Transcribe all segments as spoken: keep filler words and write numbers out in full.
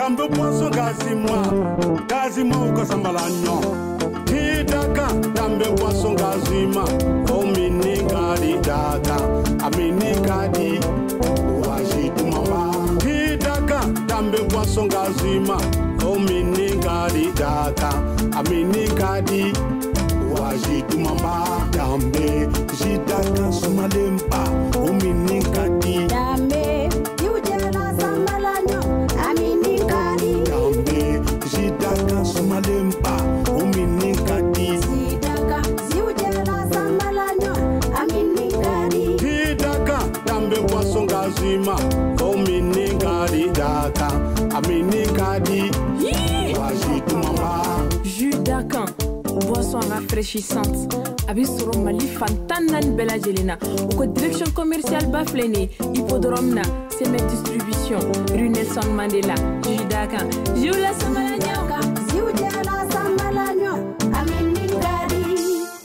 dambe poisson gazi moi gazi moi ko sambala nyo Hidaka dambe poisson gazi ma o mini gadi daka amini gadi waji mama Hidaka dambe poisson gazi ma o mini gadi daka amini gadi waji mama dambe jidaka sumalempa o mini gadi dambe yujela sambala nyo amini gadi dambe jidaka sumalempa o mini gadi jidaka yujela sambala nyo amini gadi jidaka dambe poisson gazima o mini gadi daka amini gadi waji mama Judaka boisson rafraîchissante abisoro mali fantanan bela jelena ko direction commerciale bafleni hippodrome na seme distribution rue Nelson Mandela Judaka Jula Samalanya Jula Samalanya amini gadi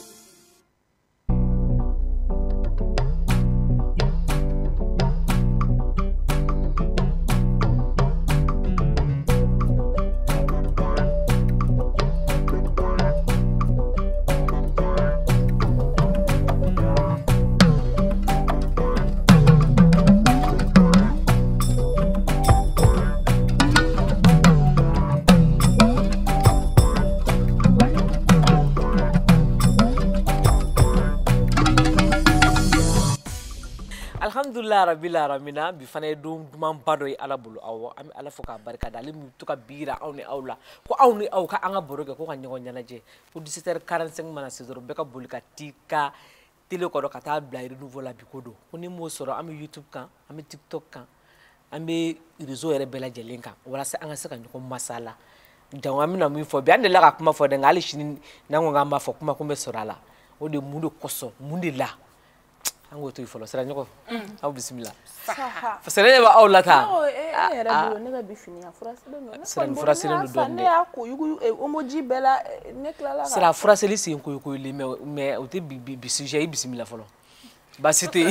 Alhamdulillah rabbil alamin bi fane dum dum bado yi ala bulu aw am ala foka barka dal mu tuka bira aw ni awla ko aw ni aw ka anga boroge ko kan nyago nyanaje pour dix-sept heures quarante-cinq mana sezoro be ka bulka tika tele ko do kata blaire nouveau la bi kodo ko ni mo soro am YouTube kan am TikTok kan am réseau yere bela jelen kan wala sa anga saka nyako masala jango amina mu fo bi ande la ka kuma fo de ngali shini nango ngamba fo kuma kumbe sorala o de mundu koso mundi la ango to ifolo sera nyoko aw bismillah saha fasere ba aw lata no e e rabu ne ga bifini afurasile no sera furasile no donde ne ako yugu omoji bela ne klala sera furasile si ko ko le me me o te bi bi sujet bismillah folo ba cité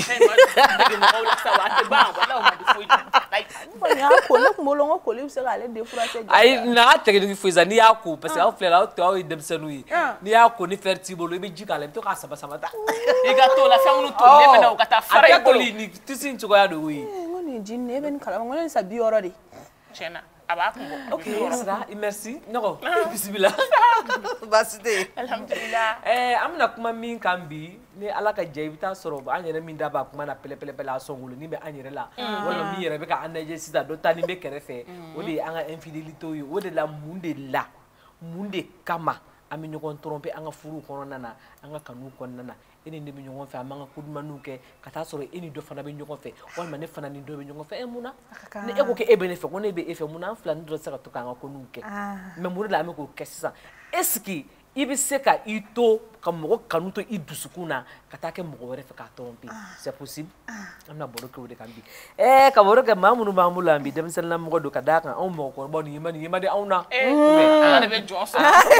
ay na tege ni fuiza ni yako parce que aw flela to aw dem senui ni yako ni fertibo lo be jikale to ka saba saba ta e ga to la famu to ne mena o kata fara e ko ni tisin to ya do wi ngoni jinne ben kala ngoni sabi orodi chena aba ko OK sera merci nako bismillah ba cité alhamdulillah eh amna kuma min kambi ni ala ka jeyita soro ba anyere min da ba kuma na pele pele pele asongulu ni be anyere la wala mi yere be ka anaje sida do tani be kerefe o de anga infidélité yo o de la munde la munde kama ami nyogon tromper anga furu kono nana anga kanu kono nana eni ne be nyogon fe amanga kudmanu ke kata soro eni do fana be nyogon fe wala ne fana ni do be nyogon fe e muna ne e ko ke e be ne fe ko ne be e fe muna flan do saka to kanga konu ke me muri la me ko kessa est-ce que ibi seka ito kamogo kanuto idusukuna katake mogo were fe ka tromper c'est possible amna boroke wode kambi eh ka boroke mamunu mamula ambi dem sel na mogo do kadaka on mo ko bon yima ni yima de awna eh ala be joso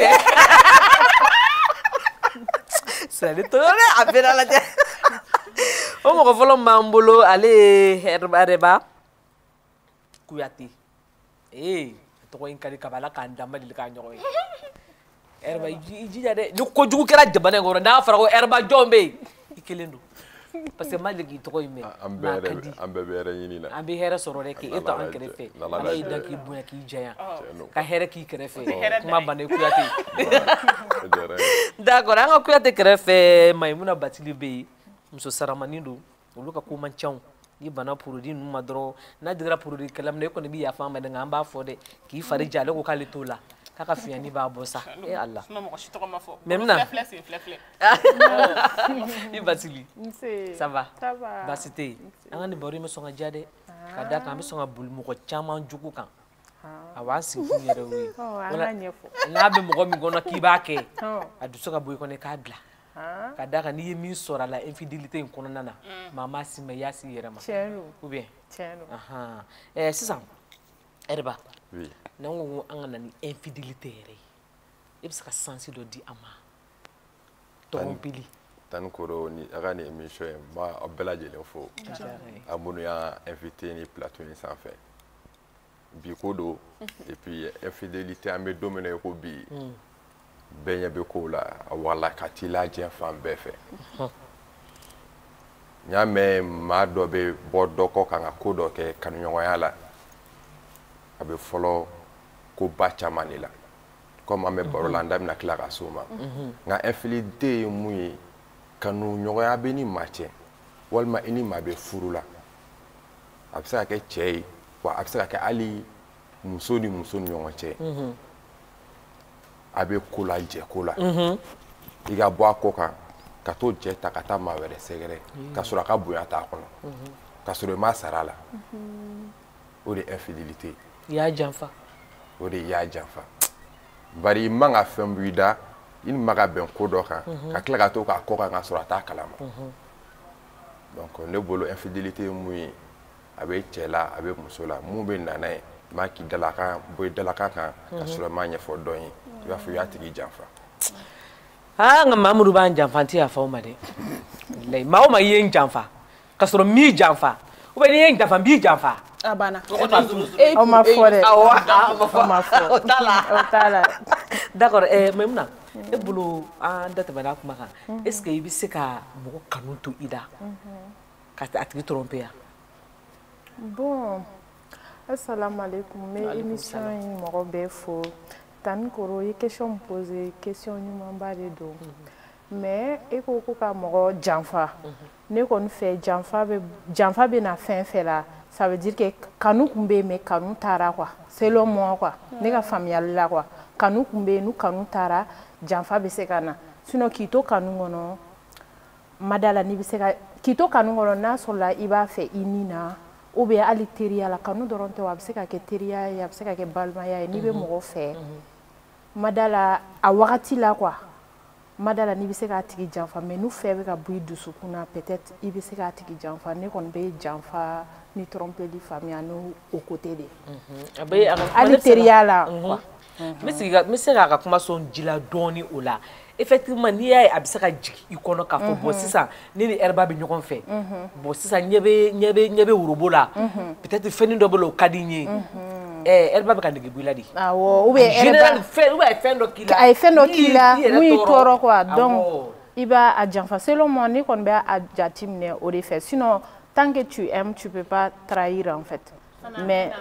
c'est le tole apena la te o mo ko folo mambulo ale herba reba kuyati eh to ko inkari kabala kanda mali ka nyoy erba jija de ko jugu kera jabane ngoro na fara ko erba jombe ikelendo parce que maligi to ko yime ambe ambe bere yini na ambe hera soro de ki eto an krefe ala ida ki buya ki jaya ka hera ki krefe kuma bane kuyate d'accord anga kuyate krefe maimuna batili be muso saramanindo uluka ko manchon ni bana produit nu madro na digra produit kalam ne ko ne bi ya fama de ngamba fode ki fari jale ko kale tola kaka fiani ba bossa eh Allah non mo chito ma fo même na flef flef flef ni batili ça va ça va ba cité anga ni bori me songa jade kada ka me songa bul mo ko chama juku kan awa si ku yere wi wala na be mo ko mi gona ki ba ke adu soka boy ko ne kadla kada ka ni yemi sora la infidélité en kono nana mama si me yasi yere ma chelo ou bien chelo aha eh c'est ça erba oui nango anga ni infidélité yere ibska sensi do di ama trompili tan koro ni aga ni émission ma obela jele fo amunu ya invité ni plateau ni sans fait bi ko do et puis infidélité an bɛ don min na ko bi bɛɛ ɲɛ bɛ ko la a wala ka t'i la diɲɛ fan bɛɛ fɛ n y'a mɛn maa dɔ bɛ bɔ dɔ kɔ kan ka ko dɔ kɛ kanuɲɔgɔnya la a bɛ fɔlɔ ko ba caman de la comme an bɛ baro la an da bɛna tila ka s'o ma nka infidélité ye mun ye kanuɲɔgɔnya bɛ ni maa cɛ walima i ni maa bɛ furu la a bɛ se ka kɛ cɛ ye wa a bɛ se ka kɛ hali muso ni muso ni ɲɔgɔn cɛ a bɛ ko la jɛ ko la i ka bɔ a kɔ kan ka t'o jɛ ta ka taa maa wɛrɛ sɛgɛrɛ ka sɔrɔ a ka bonya t'a kɔnɔ ka sɔrɔ i ma sara a la o de ye infidélité i y'a janfa o de y'a janfa bari i man ka fɛn b'i da i ni ma ka bɛn ko dɔ kan ka tila ka to k'a kɔ kan ka sɔrɔ a t'a kalama donc ne bolo infidélité ye mun ye a bɛ cɛ la a bɛ muso la mun bɛ na n'a ye i m'a k'i dalakan bɔ i dalakan kan ka sɔrɔ i m'a ɲɛfɔ dɔn ye i b'a fɔ i y'a tigi janfa aa nka Mamudu b'an janfa n tɛ yafa o ma dɛ wallahi maa o maa i ye n janfa ka sɔrɔ n b'i janfa ou bien n'i ye n janfa n b'i janfa a banna o ma fɔ dɛ o ma fɔ o t'a la o t'a la d'accord ɛɛ Maimuna e bolo an da tɛmɛna a kuma kan est ce que i bɛ se ka mɔgɔ kanu to i la ka a tigi tromper ya bon assalamu alaikum n bɛ émission in mɔgɔ bɛɛ fo Tani Koro ye question me poser question ɲumanba de don mais e ko ko ka mɔgɔ janfa ne kɔni fɛ janfa bɛ janfa bɛ na fɛn fɛn la ça veut dire que kanu kun bɛ mais kanu taara quoi selon moi quoi ne ka faamuyali la quoi kanu kun bɛ nu kanu taara janfa bɛ se ka na sinon k'i to kanu kɔnɔ madala ni bɛ se ka k'i to kanu kɔnɔ n'a sɔrɔla i b'a fɛ i ni na ou bien hali teriya la kanu dɔrɔn tɛ a bɛ se ka kɛ teriya ye a bɛ se ka kɛ balimaya ye n'i bɛ mɔgɔ fɛ madala a wagati la quoi madala n'i bɛ se k'a tigi janfa mais n'u fɛ bɛ ka bɔ i dusukun na peut-être i bɛ se k'a tigi janfa ne kɔni bɛ janfa ni trompeli faamuya n'o o côté de ye hali teriya la quoi n bɛ sigi ka n bɛ se k'a ka kuma sɔn ji la dɔɔni o la effectivement n'i y'a ye a bɛ se ka jigin i kɔnɔ k'a fɔ bon sisan ne ni Herba bɛ ɲɔgɔn fɛ bon sisan ɲɛ bɛ ɲɛ bɛ ɲɛ bɛ worobo la peut-être fɛn dɔ bɛ la o ka di n ye ɛɛ Herba bɛ ka nege bɔ i la de awɔ ou bien général fɛn ou bien a ye fɛn dɔ k'i la a ye fɛn dɔ k'i la mun y'i tɔɔrɔ quoi donc i b'a a janfa selon moi ne kɔni bɛ a jate minɛ o de fɛ sinon tant que tu aimes tu peux pas trahir en fait mais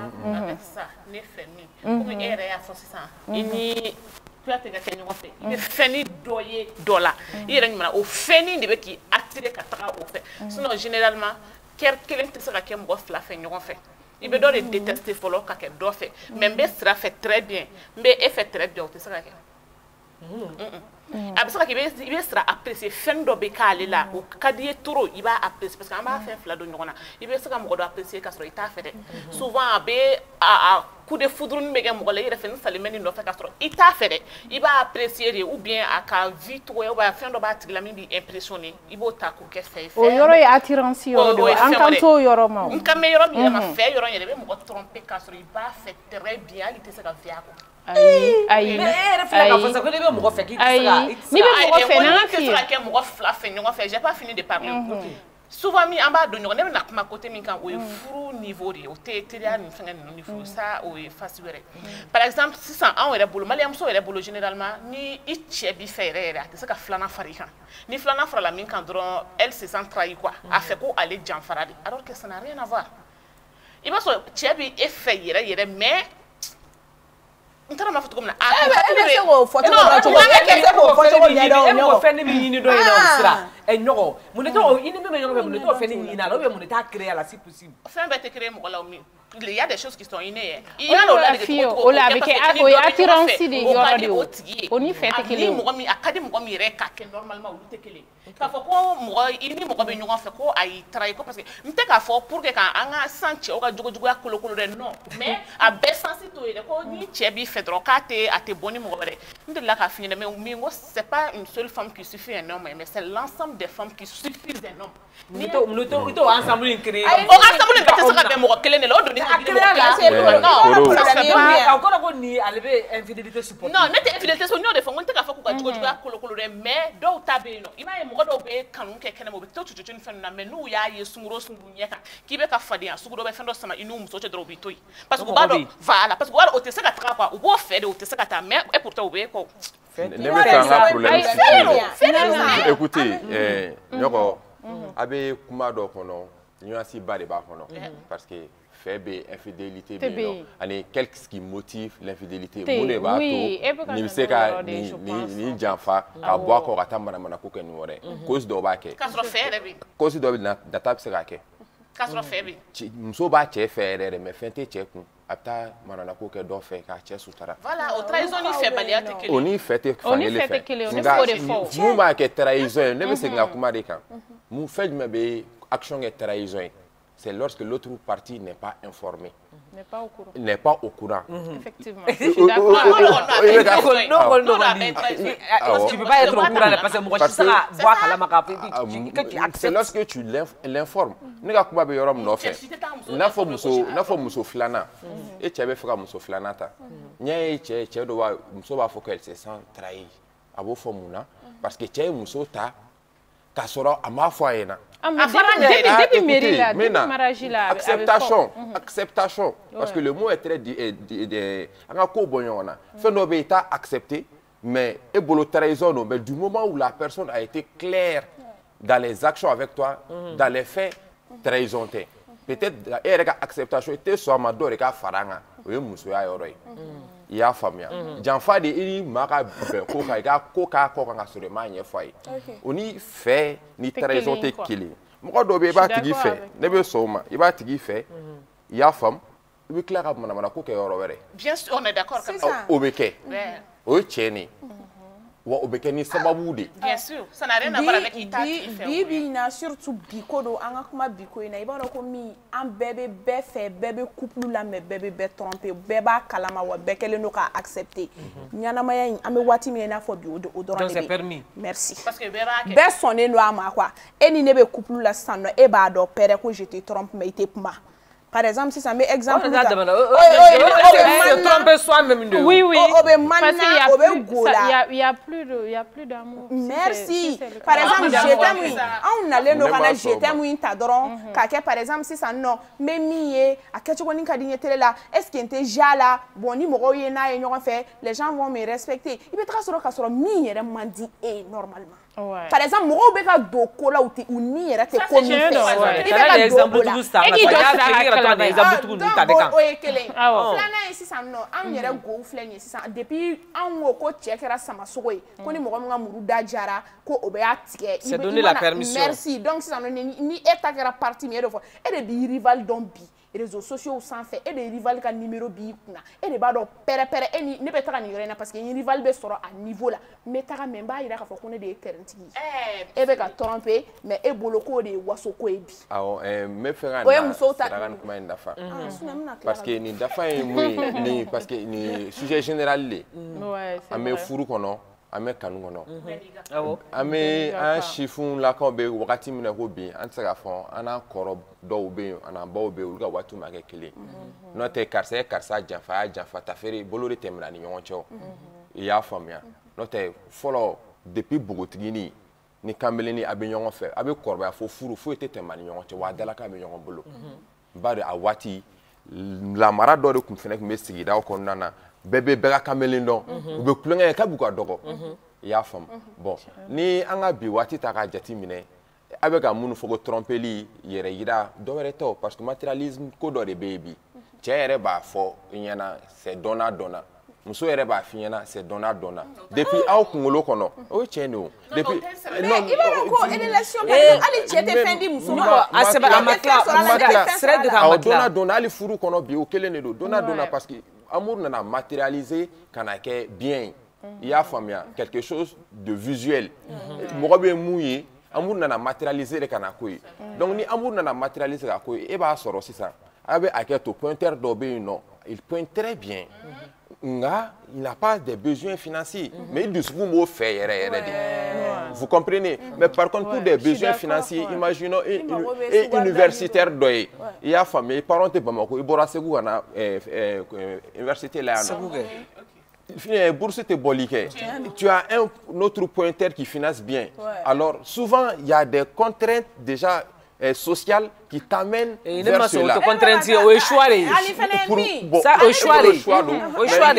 ne fɛ min comme e yɛrɛ y'a fɔ sisan i ni tuya tɛ ka kɛ ɲɔgɔn fɛ i bɛ fɛnni dɔ ye dɔ la i yɛrɛ ɲuman o fɛnni de bɛ k'i attirer ka taga o fɛ sinon généralement cœur kelen tɛ se ka kɛ mɔgɔ fila fɛ ɲɔgɔn fɛ i bɛ dɔ de détester fɔlɔ ka kɛ dɔ fɛ mais n bɛ sira fɛ très bien n bɛ e fɛ très bien o tɛ se ka kɛ a bɛ se ka kɛ i bɛ sira apprécier fɛn dɔ bɛ k'ale la o ka di ye trop i b'a apprécier parce que an b'a fɛn fila don ɲɔgɔn na i bɛ se ka mɔgɔ dɔ apprécier k'a sɔrɔ i t'a fɛ dɛ souvent a bɛ a coup de foudre bɛ kɛ mɔgɔ la i yɛrɛ fɛ ni salimɛ nin nɔfɛ k'a sɔrɔ i t'a fɛ dɛ i b'a apprécier de ou bien a ka vie cogoya ou bien fɛn dɔ b'a tigi la min b'i impressionner i b'o ta k'o kɛ fɛ ye. o yɔrɔ ye attirance yɔrɔ de ye an kan t'o yɔrɔ ma o. n kan bɛ yɔrɔ min yɛrɛ ma fɛ yɔrɔ in yɛrɛ i bɛ mɔgɔ tromper k'a sɔrɔ i b'a fɛ très bien hali i tɛ se ka vie a kɔ. ayi ayi mais e yɛrɛ filɛ k'a fɔ sa ko n'i bɛ mɔgɔ fɛ k'i tɛ se ka n'i bɛ mɔgɔ fɛ n'an ka f'i ye. tɛ se ka kɛ mɔgɔ fila fɛ ɲɔgɔn fɛ j'ai pas fini de parler. souvent min an b'a don ɲɔgɔn ne bɛna kuma côté min kan o ye furu niveau de ye o tɛ teriya ni fɛngɛ ninnu ni furu ça o ye face wɛrɛ par exemple sisan anw yɛrɛ bolo maliyɛnmuso yɛrɛ bolo généralement ni i cɛ b'i fɛ yɛrɛ yɛrɛ a tɛ se ka filanan fara i kan ni filanan farala min kan dɔrɔn elle se sent trahie quoi a fɛ ko ale janfara de alors que ça n'a rien à voir i b'a sɔrɔ cɛ b'i e fɛ yɛrɛ yɛrɛ mais n taara m'a fɔ cogo min na a bɛ se k'o fɔ cogo dɔ cogo e bɛ se k'o fɔ cogo ɲɛ dɔn e mɔgɔ fɛn ni min ɲini dɔ ye na o sira ɛ ɲɔgɔn mun de t'o i ni min bɛ ɲɔgɔn fɛ mun de t'o fɛn ni ɲini a la ou bien mun de t'a créer a la si possible fɛn bɛɛ tɛ créer mɔgɔ la o min il y a des choses qui sont innées i y'a o la fille o la a bɛ kɛ o ye attirance de yɔrɔ de ye o ni fɛn tɛ kelen ye ni mɔgɔ min a ka di mɔgɔ min yɛrɛ k'a kɛ normalement olu tɛ kelen ye k'a fɔ ko mɔgɔ i ni mɔgɔ bɛ ɲɔgɔn fɛ ko a y'i trahir ko parce que n tɛ k'a fɔ pour que k'an ka san cɛw ka jogojuguya kolokolo dɛ non mais a bɛɛ sansi t'o ye dɛ ko ni cɛ b'i fɛ dɔrɔn k'a tɛ a tɛ bɔ ni mɔgɔ wɛrɛ n delila k'a f'i ɲɛna mais min ko c'est pas une seule femme qui suffit un homme mais c'est l'ensemble sommes des femmes qui suffisent d'un homme. Nous sommes ensemble une créée. On ensemble une bêtise à faire mon clé ne l'autre. Non, encore on ni aller infidélité supporter. Non, n'était infidélité sur nous des fois on t'a fait quoi tu vas colo colo mais do tabe no. Ima e mo do be kanu ke kene mo be to tutu fenn na mais nous ya ye sunguro sungu nyeka ki be ka fadi an suguro be fenn do sama inu muso che dro bi toy. Parce que ba do voilà parce que voilà o te saka tra quoi o bo fait de o te saka ta mais et pourtant o be ko. Ne me tanga problème si. Écoutez, eh nyoko abe kuma do kono nuance ba de ba kono parce que faible infidélité bien ani qu'est-ce qui motive l'infidélité mune ba to ni se ka ni ni janfa ka bo ko ata mana mana ko ken wore cause do ba ke kasro fere bi cause do na data se ka ke kasro fere bi mso ba che fere me fente che ku ata mana na ko ke do fe ka che sutara voilà au trahison ni fait baliate que oni fete fane le fait mu ma ke trahison ne be se nga kuma de kan mu fait me be action et trahison. C'est lorsque l'autre partie n'est pas informé. N'est pas au courant. N'est pas au courant. Effectivement. Je suis d'accord. Non, non, non. Tu ne peux pas être au courant parce que moi, je sais pas voir à la macapé. C'est lorsque tu l'informes. Ne ga kuma be yorom no fe. Na fo muso, na fo muso flana. Et tu avais fait muso flana ta. Nya e che che do wa muso ba fo qu'elle se sent trahi. Abo fo muna parce que che muso ta ka soro ama fo ayena. Acceptation, acceptation. Parce que le mot est très accepté, mais mais du moment où la personne a été claire dans les actions avec toi, dans les faits, trahison. Peut-être acceptation était soit ma dore ka faranga, oui musoya yoroi. Il y a famille. J'enfant de ini maka ben ko ka ga ko ka ko ka sur ma nye foi. Oni fait ni trahison te kili. Mo do be ba tigi fait. Ne be so ma, i ba tigi fait. Il y a femme, oui clair ab mana mana ko ke yoro were. Bien sûr, on est d'accord comme ça. Obeke. O cheni. Wa obeke ni sababu de. Bien sûr, ça n'a rien à voir avec ita qui fait. Bibi na surtout biko do anga kuma biko ina iba ko mi an bébé bé fait bébé couple la mais bébé bé trompé bébé kalama wa bekele no ka accepter. Nyana maya ame wati mi na fo bi o do do. Donc c'est permis. Merci. Parce que bébé bé sonné no ama quoi. Eni ne be couple la sanno e ba do pere ko je te trompe mais te puma. Par exemple, si ça met exemple. Oui, oui. Parce qu'il y a plus de, il y a plus d'amour. Merci. Par exemple, je t'aime. On allait nous rendre je t'aime oui t'adorons. Car par exemple, si ça non, mais mié, à quelque chose qu'on a dit là, est-ce qu'il était jala, bon ni moro yena et nous fait, les gens vont me respecter. Il peut tracer sur le mi et m'a dit eh normalement. Ouais. Par exemple, moi, je vais do kola ou ti uni era te komi. Il y a des exemples tout ça. Il y a des exemples tout ça. Oye kelen. Flana ici ça non. An yera go flani ici ça. Depuis an wo ko checkera sama sogoy. Ko ni mo nga muru dajara ko obe atike. C'est donner la permission. Merci. Donc si ça non ni etakera parti mi edofo. Et de rival don bi. Réseaux sociaux sans fait et des rivales qui numéro bi kuna et des bado pere pere et ni ne peut pas ni rien parce que une rival be sera à niveau là mais ta même ba il a faut qu'on ait des terrains eh et be ka tromper mais e boloko de wasoko e bi ah eh me faire na parce que ni dafa ni parce que ni sujet général li ouais c'est vrai furu kono ame kanu kono ame un chiffon la ko be wakati mina ko bi an sera fon ana koro do be ana ba be ulga watu ma kele no te karse karsa janfa janfa ta fere bolori temra ni yoncho ya famia no te follow depuis bogotigini ni kambeleni abe nyongo fe abe korba fo furu fo ete temani yoncho wa dala ka be nyongo bolo ba de awati la mara do de kum fene ko mesigi da ko nana bébé bega kamelindo ube kulenge ka buka dogo ya fam bon ni anga bi wati ta ka jati mine avec un munu fogo trompeli yere yida do reto parce que matérialisme ko do de baby chere ba fo nyana c'est dona dona muso yere ba finyana c'est dona dona depuis aw kungolo kono o cheno depuis non il ko relation ali chete fendi muso a seba amakla serait de amakla dona dona ali furu kono bi o kelene do dona dona parce que amour n'a matérialisé kana ke bien il y a famia quelque chose de visuel mo be mouillé amour n'a matérialisé le kana koy donc ni amour n'a matérialisé ka koy e ba soro sisa abe aketo pointeur do be no il pointe très bien. Nga, il n'a pas de besoins financiers. Mais il dit vous fait. Vous comprenez? Mais par contre, pour des besoins financiers, imaginons un universitaire doy. Il y a famille, parents de Bamako, il boira segou à l'université là. Bourse te bolique. Tu as un autre pointeur qui finance bien. Alors, souvent, il y a des contraintes déjà sociales qui t'amènent vers cela. Contraintes au choix. Ça, au choix. Au choix.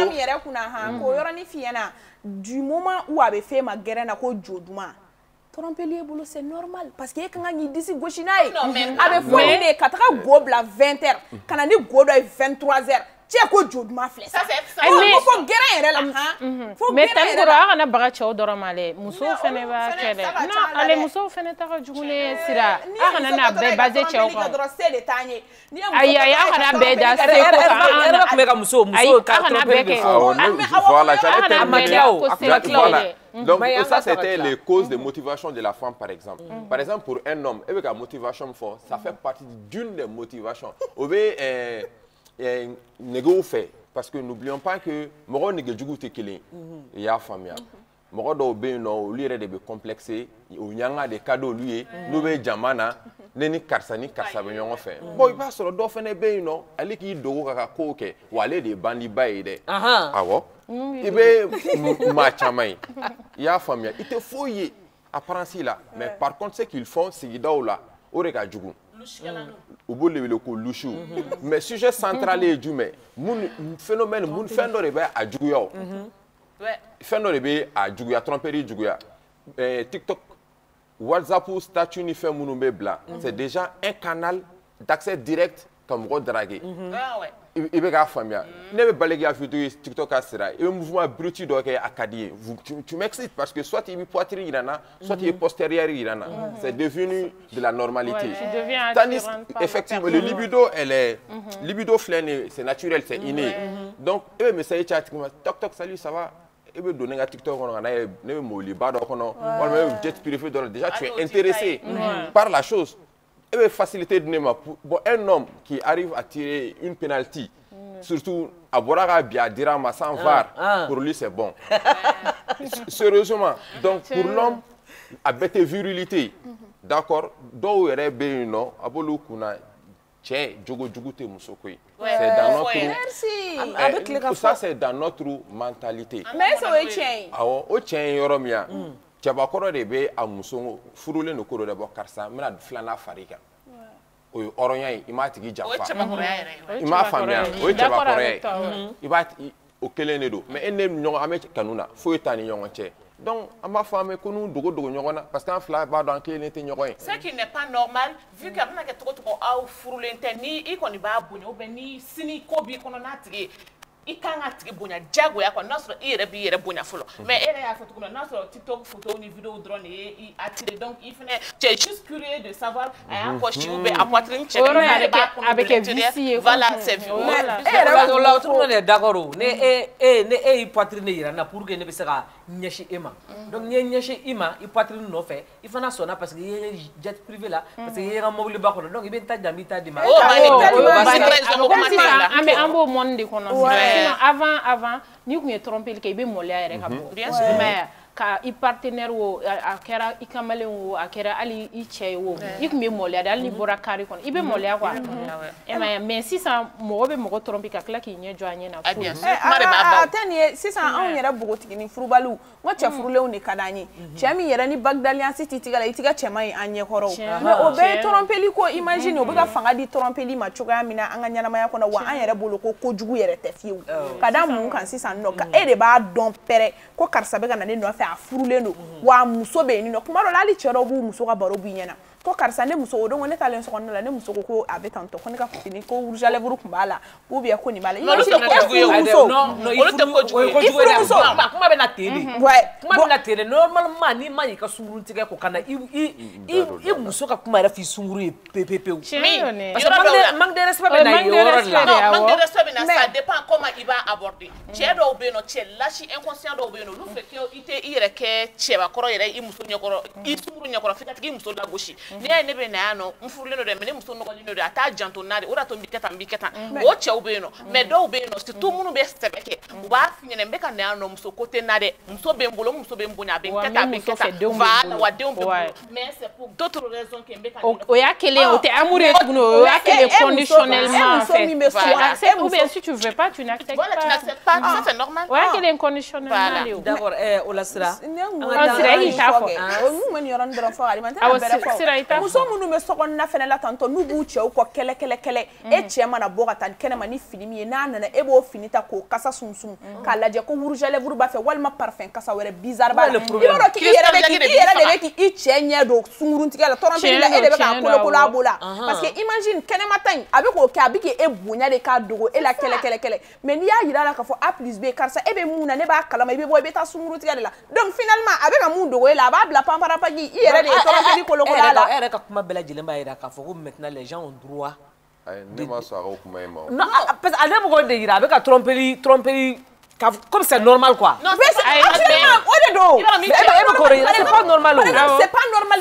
Du moment où avait fait ma guerre na ko joduma. Tromper les boulots c'est normal parce que quand il dit gauche na avec foi ne kataka go bla vingt heures kana ni go do vingt-trois heures. C'est quoi joduma flé ça c'est faut guerre là faut mais tant que ana baga chaw doro male muso fene ba kele non ale muso fene ta jugune sira ana na be basé chaw ko ayi ayi ana be da se ko ana ko mega muso muso ka tromper be voilà j'allais voilà. Donc ça c'était les causes de motivation de la femme par exemple. Par exemple pour un homme avec la motivation forte, ça fait partie d'une des motivations. Négo fait parce que n'oublions pas que moro nege jugu te kelen il y a famille moro do be no lui de be complexé o nyanga de cadeau lui no be jamana neni karsa ni karsa be nyongo fait bon il va sur do fene be no ali ki dogo kaka ko ke wale de bandi baye de aha awo ibe ma chamai il y a famille il te foyer apparence là mais par contre ce qu'ils font c'est idaw là oreka jugu au bout de le louchou mais sujet central est du mais mon phénomène mon phénomène est à Djouya phénomène à Djouya tromperie Djouya TikTok WhatsApp ou statut ni fait mon blanc c'est déjà un canal d'accès direct comme redragué il veut famille ne veut balayer à vidéo TikTok à sera et mouvement brutal donc acadien tu m'excites parce que soit il est poitrine irana soit il est postérieur irana c'est devenu de la normalité tandis effectivement le libido elle est libido flâner c'est naturel c'est inné donc et mais ça y est toc toc salut ça va et veut donner un TikTok on a ne moli ba donc on on même jet privé déjà tu es intéressé par la chose. Et bien, faciliter de nema bon, un homme qui arrive à tirer une penalty, mm. surtout à Boraga Bia Dirama sans V A R, ah. pour lui c'est bon. Sérieusement, donc pour l'homme, à bête virilité, d'accord, d'où il y a non, à Bolo Kuna, tchè, Djogo Djogo te Moussokoui. C'est dans notre. Merci. Euh, Avec les ça, c'est dans notre mentalité. Mais c'est au tchè. Ah, au tchè, Yoromia. Tchabakoro de be a muso furule no koro de bokarsa mena flana farika o oronya ima tigi jafa ima famia o tchabakoro iba o kelene do mais ene nyongo ame kanuna fo etani nyongo che donc ama femme ko nu dogo dogo nyongo na parce que en fla ba dans kelene te nyongo ce qui n'est pas normal vu que na ke trop trop au furule ni i koni ba bunyo o be ni sini ko bi kono na tigi i kan ka tigi bonya jago ya kwa nasro i yɛrɛ bi yɛrɛ bonya fɔlɔ mais e yɛrɛ y'a fɔ cogo min na nasro TikTok photo ni vidéo dɔrɔn de ye i attiré donc i fɛnɛ tu es juste curieux de savoir a y'a kɔsi ou bien a poitrine check a bɛ kɛ visi ye voilà c'est vu e yɛrɛ la tout le monde est d'accord o ne e e ne e i poitrine yira na pour que ne bɛ se ka ɲɛsin e ma donc ni ye ɲɛsin i ma i poitrine nɔfɛ i fana sɔnna parce que i ye jet privé la parce que i ye ka mobile ba kɔnɔ donc i bɛ ta jam i ta di ma an b'o mɔni de kɔnɔ avant avant ni kun ye tromper ke be molia yɛrɛ ka bɔ bien sûr mais ka i partenaire wo a kɛra i kamalen wo a kɛra ali i cɛ wo i kun be molia dal ni bɔra carré kɔnɔ i be molia quoi et mais mais sisan mɔgɔ be mɔgɔ tromper ka kila k'i ɲɛ jɔ a ɲɛ na bien sûr kuma de b'a ba tɛ nin ye sisan anw yɛrɛ bogotigi ni furubaliw ngo cɛ furulenw de ka d'an ye cɛ min yɛrɛ ni bagdaliyansi t'i tiga la i tiga cɛman ye an ɲɛkɔrɔw mais o bɛɛ ye tromperli ko imagine o bɛ ka fanga di tromperli ma cogoya min na an ka ɲɛnamaya kɔnɔ wa an yɛrɛ bolo ko kojugu yɛrɛ tɛ fiyewu ka da mun kan sisan nɔ ka e de b'a dɔn pɛrɛ ko karisa bɛ ka na ne nɔfɛ a furulen don wa muso bɛ yen nɔ kuma dɔ la hali cɛ dɔw b'u muso ka baro b'i ɲɛna ko karisa ne muso o don ne talen so kɔnɔ la ne muso ko ko a bɛ tan tɔ ko ne ka fitini ko rouge à lèvres kun b'a la ou bien ko nin b'a la non non non il faut ko jugu ko jugu de kuma bɛ na ten de kuma bɛ na ten de normalement ni ma yi ka sunguru tigɛ ko kana i i i muso ka kuma yɛrɛ fi sunguru ye pepepewu mais parce que manque de respect bɛ na yɔrɔ de la manque de respect bɛ na ça dépend comment il va aborder cɛ dɔw bɛ yen nɔ cɛ lâche inconscient dɔw bɛ yen nɔ olu fɛ k'o i tɛ i yɛrɛ kɛ cɛbakɔrɔ yɛrɛ i muso ɲɛkɔrɔ i sunguru ɲɛkɔrɔ f'i ka tigi i muso lagosi n'i y'a ye ne bɛ na yan nɔ n furulen don dɛ mais ne muso nɔgɔlen don dɛ a t'a janto n'a de o de y'a to n bɛ kɛ tan n bɛ kɛ tan o cɛw bɛ yen nɔ mais dɔw bɛ yen nɔ surtout minnu bɛ sɛbɛ kɛ u b'a f'i ɲɛna n bɛ ka na yan nɔ muso ko tɛ n na dɛ muso bɛ n bolo muso bɛ n bonya a bɛ n kɛ tan a bɛ n kɛ tan voilà wa denw bɛ n bolo mais c'est pour d'autres raisons que n bɛ ka o y'a kelen o tɛ amour ye tuguni o y'a kelen conditionnellement en fait ou bien si tu veux pas tu n'acceptes pas voilà tu n'acceptes pas ça c'est normal o y'a kelen conditionnellement de o d'accord o la sira sira i t'a fɔ o mun yɔrɔ dɔrɔn fɔ ali man tɛ bɛrɛ fɔ muso minnu bɛ sokɔnɔna fɛnɛ la tantɔ n'u b'u cɛw kɔ kɛlɛ kɛlɛ kɛlɛ e cɛ mana bɔ ka taa kɛnɛma ni fini min ye n'a nana e b'o fini ta k'o kasa sunsum k'a lajɛ ko rouge à lèvres b'a fɛ walima parfum kasa wɛrɛ bizarre b'a la i b'a dɔn k'i yɛrɛ bɛ k'i yɛrɛ de bɛ k'i cɛ ɲɛ don sunguruntigɛ la tɔrɔnfili la e de bɛ k'a kolokolo a bolo la parce que imagine kɛnɛma ta in a bɛ k'o kɛ a bɛ k'e bonya de k'a dogo e la kɛlɛ kɛlɛ kɛlɛ mais n'i y'a yira la k'a fɔ a plus b karisa e bɛ mun na ne b'a kalama i bɛ bɔ i bɛ taa sunkurutigɛ de la donc finalement a bɛ ka mun dogo e la a b'a bila panparapaki i yɛrɛ de ye tɔrɔnfili kolokolo a la e yɛrɛ ka kuma bɛɛ lajɛlen b'a yira k'a fɔ ko maintenant les gens ont droit ne ma sɔn a ka kuma in ma non parce que ale b'o de yira a bɛ ka tromperie tromperie comme c'est normal quoi. Non, c'est absolument o de don. E bɛ k'o de yira c'est pas normal o. C'est pas normal.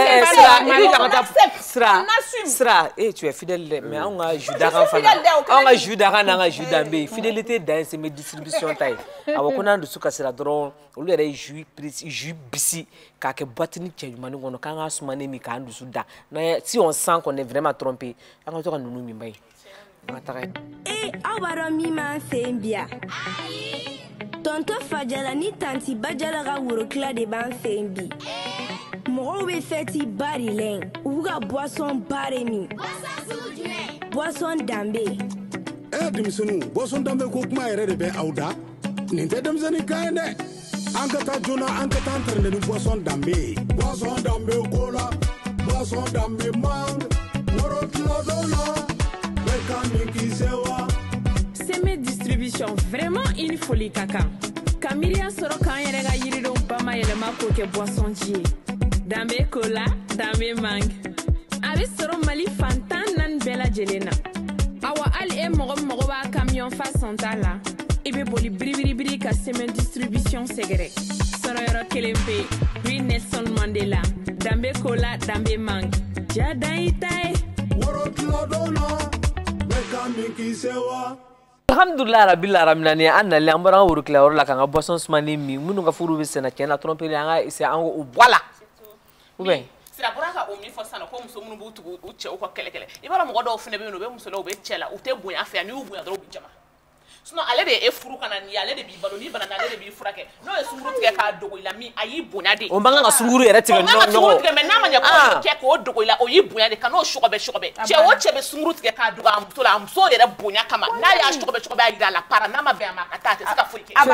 Sira sira e tu es fidèle dɛ mais anw ka jus dakan fana anw ka jus dakan n'an ka jus dan bɛ yen fidélité dan ye sɛmɛ distribution ta ye awɔ ko n'an dusu kasira dɔrɔn olu yɛrɛ ye jus pris jus bisi k'a kɛ boîte cɛ ɲumanin kɔnɔ k'an ka sumani min k'an dusu da si on sent qu'on est vraiment trompé an ka to ka ninnu min ba ye an ka taga ye. ee aw b'a dɔn min m'an fɛ yen bi yan. tonton Fajala ni tanti Bajala ka worokila de b'an fɛ yen bi. mɔgɔw bɛ fɛti ba de la yen u b'u ka boisson ba de min. boisson danbe. eh denmisɛnninw boisson danbe ko kuma yɛrɛ de bɛ aw da nin tɛ denmisɛnnin kan ye dɛ an ka taa joona an ka taa an tɛrɛnɛ ni boisson danbe ye boisson danbe kola boisson danbe man woro kilo dɔw la bɛɛ ka min k'i sewa. Seme distribution vraiment une folie kaka. Kamiria soro kan yɛrɛ ka yiridenw bamayɛlɛma k'o kɛ boisson ji ye. Danbe cola, danbe mangue. A bɛ sɔrɔ Mali fantan naani bɛɛ lajɛlen na. Awa hali e mɔgɔ mɔgɔ b'a camion fa sɔnta la. I bɛ boli biribiribiri ka Seme distribution sɛgɛrɛ. Sɔrɔyɔrɔ kelen pe rue Nelson Mandela. Danbe cola, danbe mangue. Ja dan i ta ye. Woro kilo dɔw la bɛɛ ka min k'i sewa. Alhamdulillah rabbil alamin an nalen an bɔra an worokila yɔrɔ la k'an ka boisson sumani min minnu ka furu bɛ senna tiɲɛ na tromperie an ka essayer an k'o bɔ a la ou bien sira bɔra ka o min fɔ sisan ko muso minnu b'u tugu u cɛw ka kɛlɛ kɛlɛ i b'a dɔn mɔgɔ dɔw fana bɛ yen nɔ u bɛ muso la u bɛ cɛ la u tɛ bonya fɛ yan n'i y'u bonya dɔrɔn u bɛ jama sinon ale de ye e furu kana ni ale de b'i balo n'i bana ale de b'i furakɛ n'o ye sunguru tigɛ k'a dogo i la min a y'i bonya de o man kan ka sunguru yɛrɛ tigɛ ɲɔgɔn mais n'a ma ɲɛ k'o kɛ k'o dogo i la o y'i bonya de ka n'o sɔgɔbɛ sɔgɔbɛ cɛ o cɛ bɛ sunguru tigɛ k'a dogo a muso la a muso yɛrɛ bonya kama n'a y'a sɔgɔbɛ sɔgɔbɛ a yira a la para n'a ma bɛn a ma a ka taa a tɛ se ka foyi kɛ.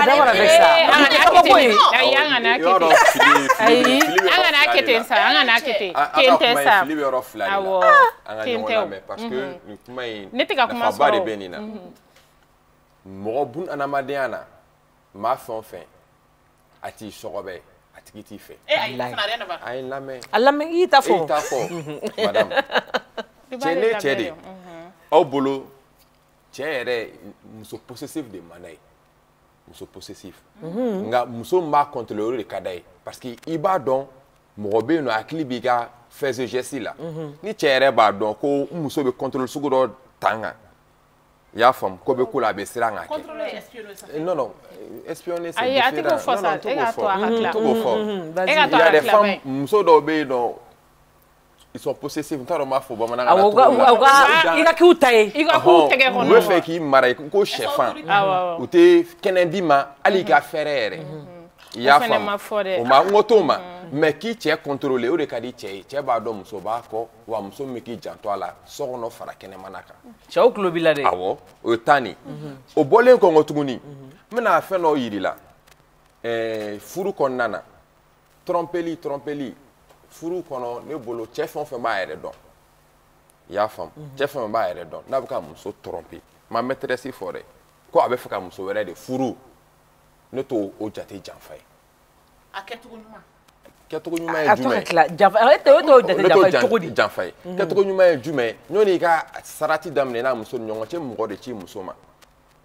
ayi an kana kɛ ten ayi an kana kɛ ten sa an kana kɛ ten ten tɛ sa fili bɛ yɔrɔ fila de la awɔ an ka ɲɔgɔn lamɛn parce que nin kuma in ne tɛ ka kuma nafaba de sɔrɔ bɛ nin na mɔgɔ bun adamadenya na maa fɛn o fɛn a t'i sɔgɔbɛ a tigi t'i fɛ. e ayi fana yɛrɛ nafa. a ye n lamɛn. a lamɛn i y'i ta fɔ. i y'i ta fɔ madame cɛ ne cɛ de aw bolo cɛ yɛrɛ muso possessive de man d'a ye muso possessive nka muso min b'a contrôler o de ka d'a ye parce que i b'a dɔn mɔgɔ bɛ yen nɔ hakili b'i ka fɛn geste la ni cɛ yɛrɛ b'a dɔn ko n muso bɛ contrôle sugu dɔ tan kan i y'a faamu ko bɛ ko la a bɛ siran ka kɛ non non espionner c'est ayi a tɛ k'o fɔ sa e ka to a ka tila t'o fɔ e ka to il y a a des ka tila femmes muso dɔw bɛ yen nɔ ils sont possessifs n t'a dɔn n b'a fɔ bamanankan na awɔ i ka k'u ta ye i ka k'u tɛgɛ kɔnɔ u bɛ fɛ k'i mara ko sɛfan u tɛ kɛnɛ d'i ma hali i ka fɛɛrɛ yɛrɛ i y'a faamu o ma n ko t'o ma mais k'i cɛ contrôler o de ka di cɛ ye cɛ b'a dɔn muso b'a kɔ wa muso min k'i janto a la so kɔnɔ fara kɛnɛmana kan cɛw tulo b'i la dɛ awɔ o ye tan nin o bɔlen kɔngɔ tuguni n bɛna fɛn dɔ yir'i la furu kɔnɔna na trompeli trompeli furu kɔnɔ ne bolo cɛ fɛn o fɛn b'a yɛrɛ dɔn i y'a faamu cɛ fɛn o fɛn b'a yɛrɛ dɔn n'a bɛ ka muso tromper ma maîtresse fɔ dɛ ko a bɛ fɛ ka muso wɛrɛ de furu ne t'o o jate janfa ye a kɛcogo ɲuman kɛcogo ɲuman ye jumɛn e t'o jate janfa ye cogo di janfa ye kɛcogo ɲuman ye jumɛn ɲɔni ka sarati daminɛ n'a muso ni ɲɔgɔn cɛ mɔgɔ de ci muso ma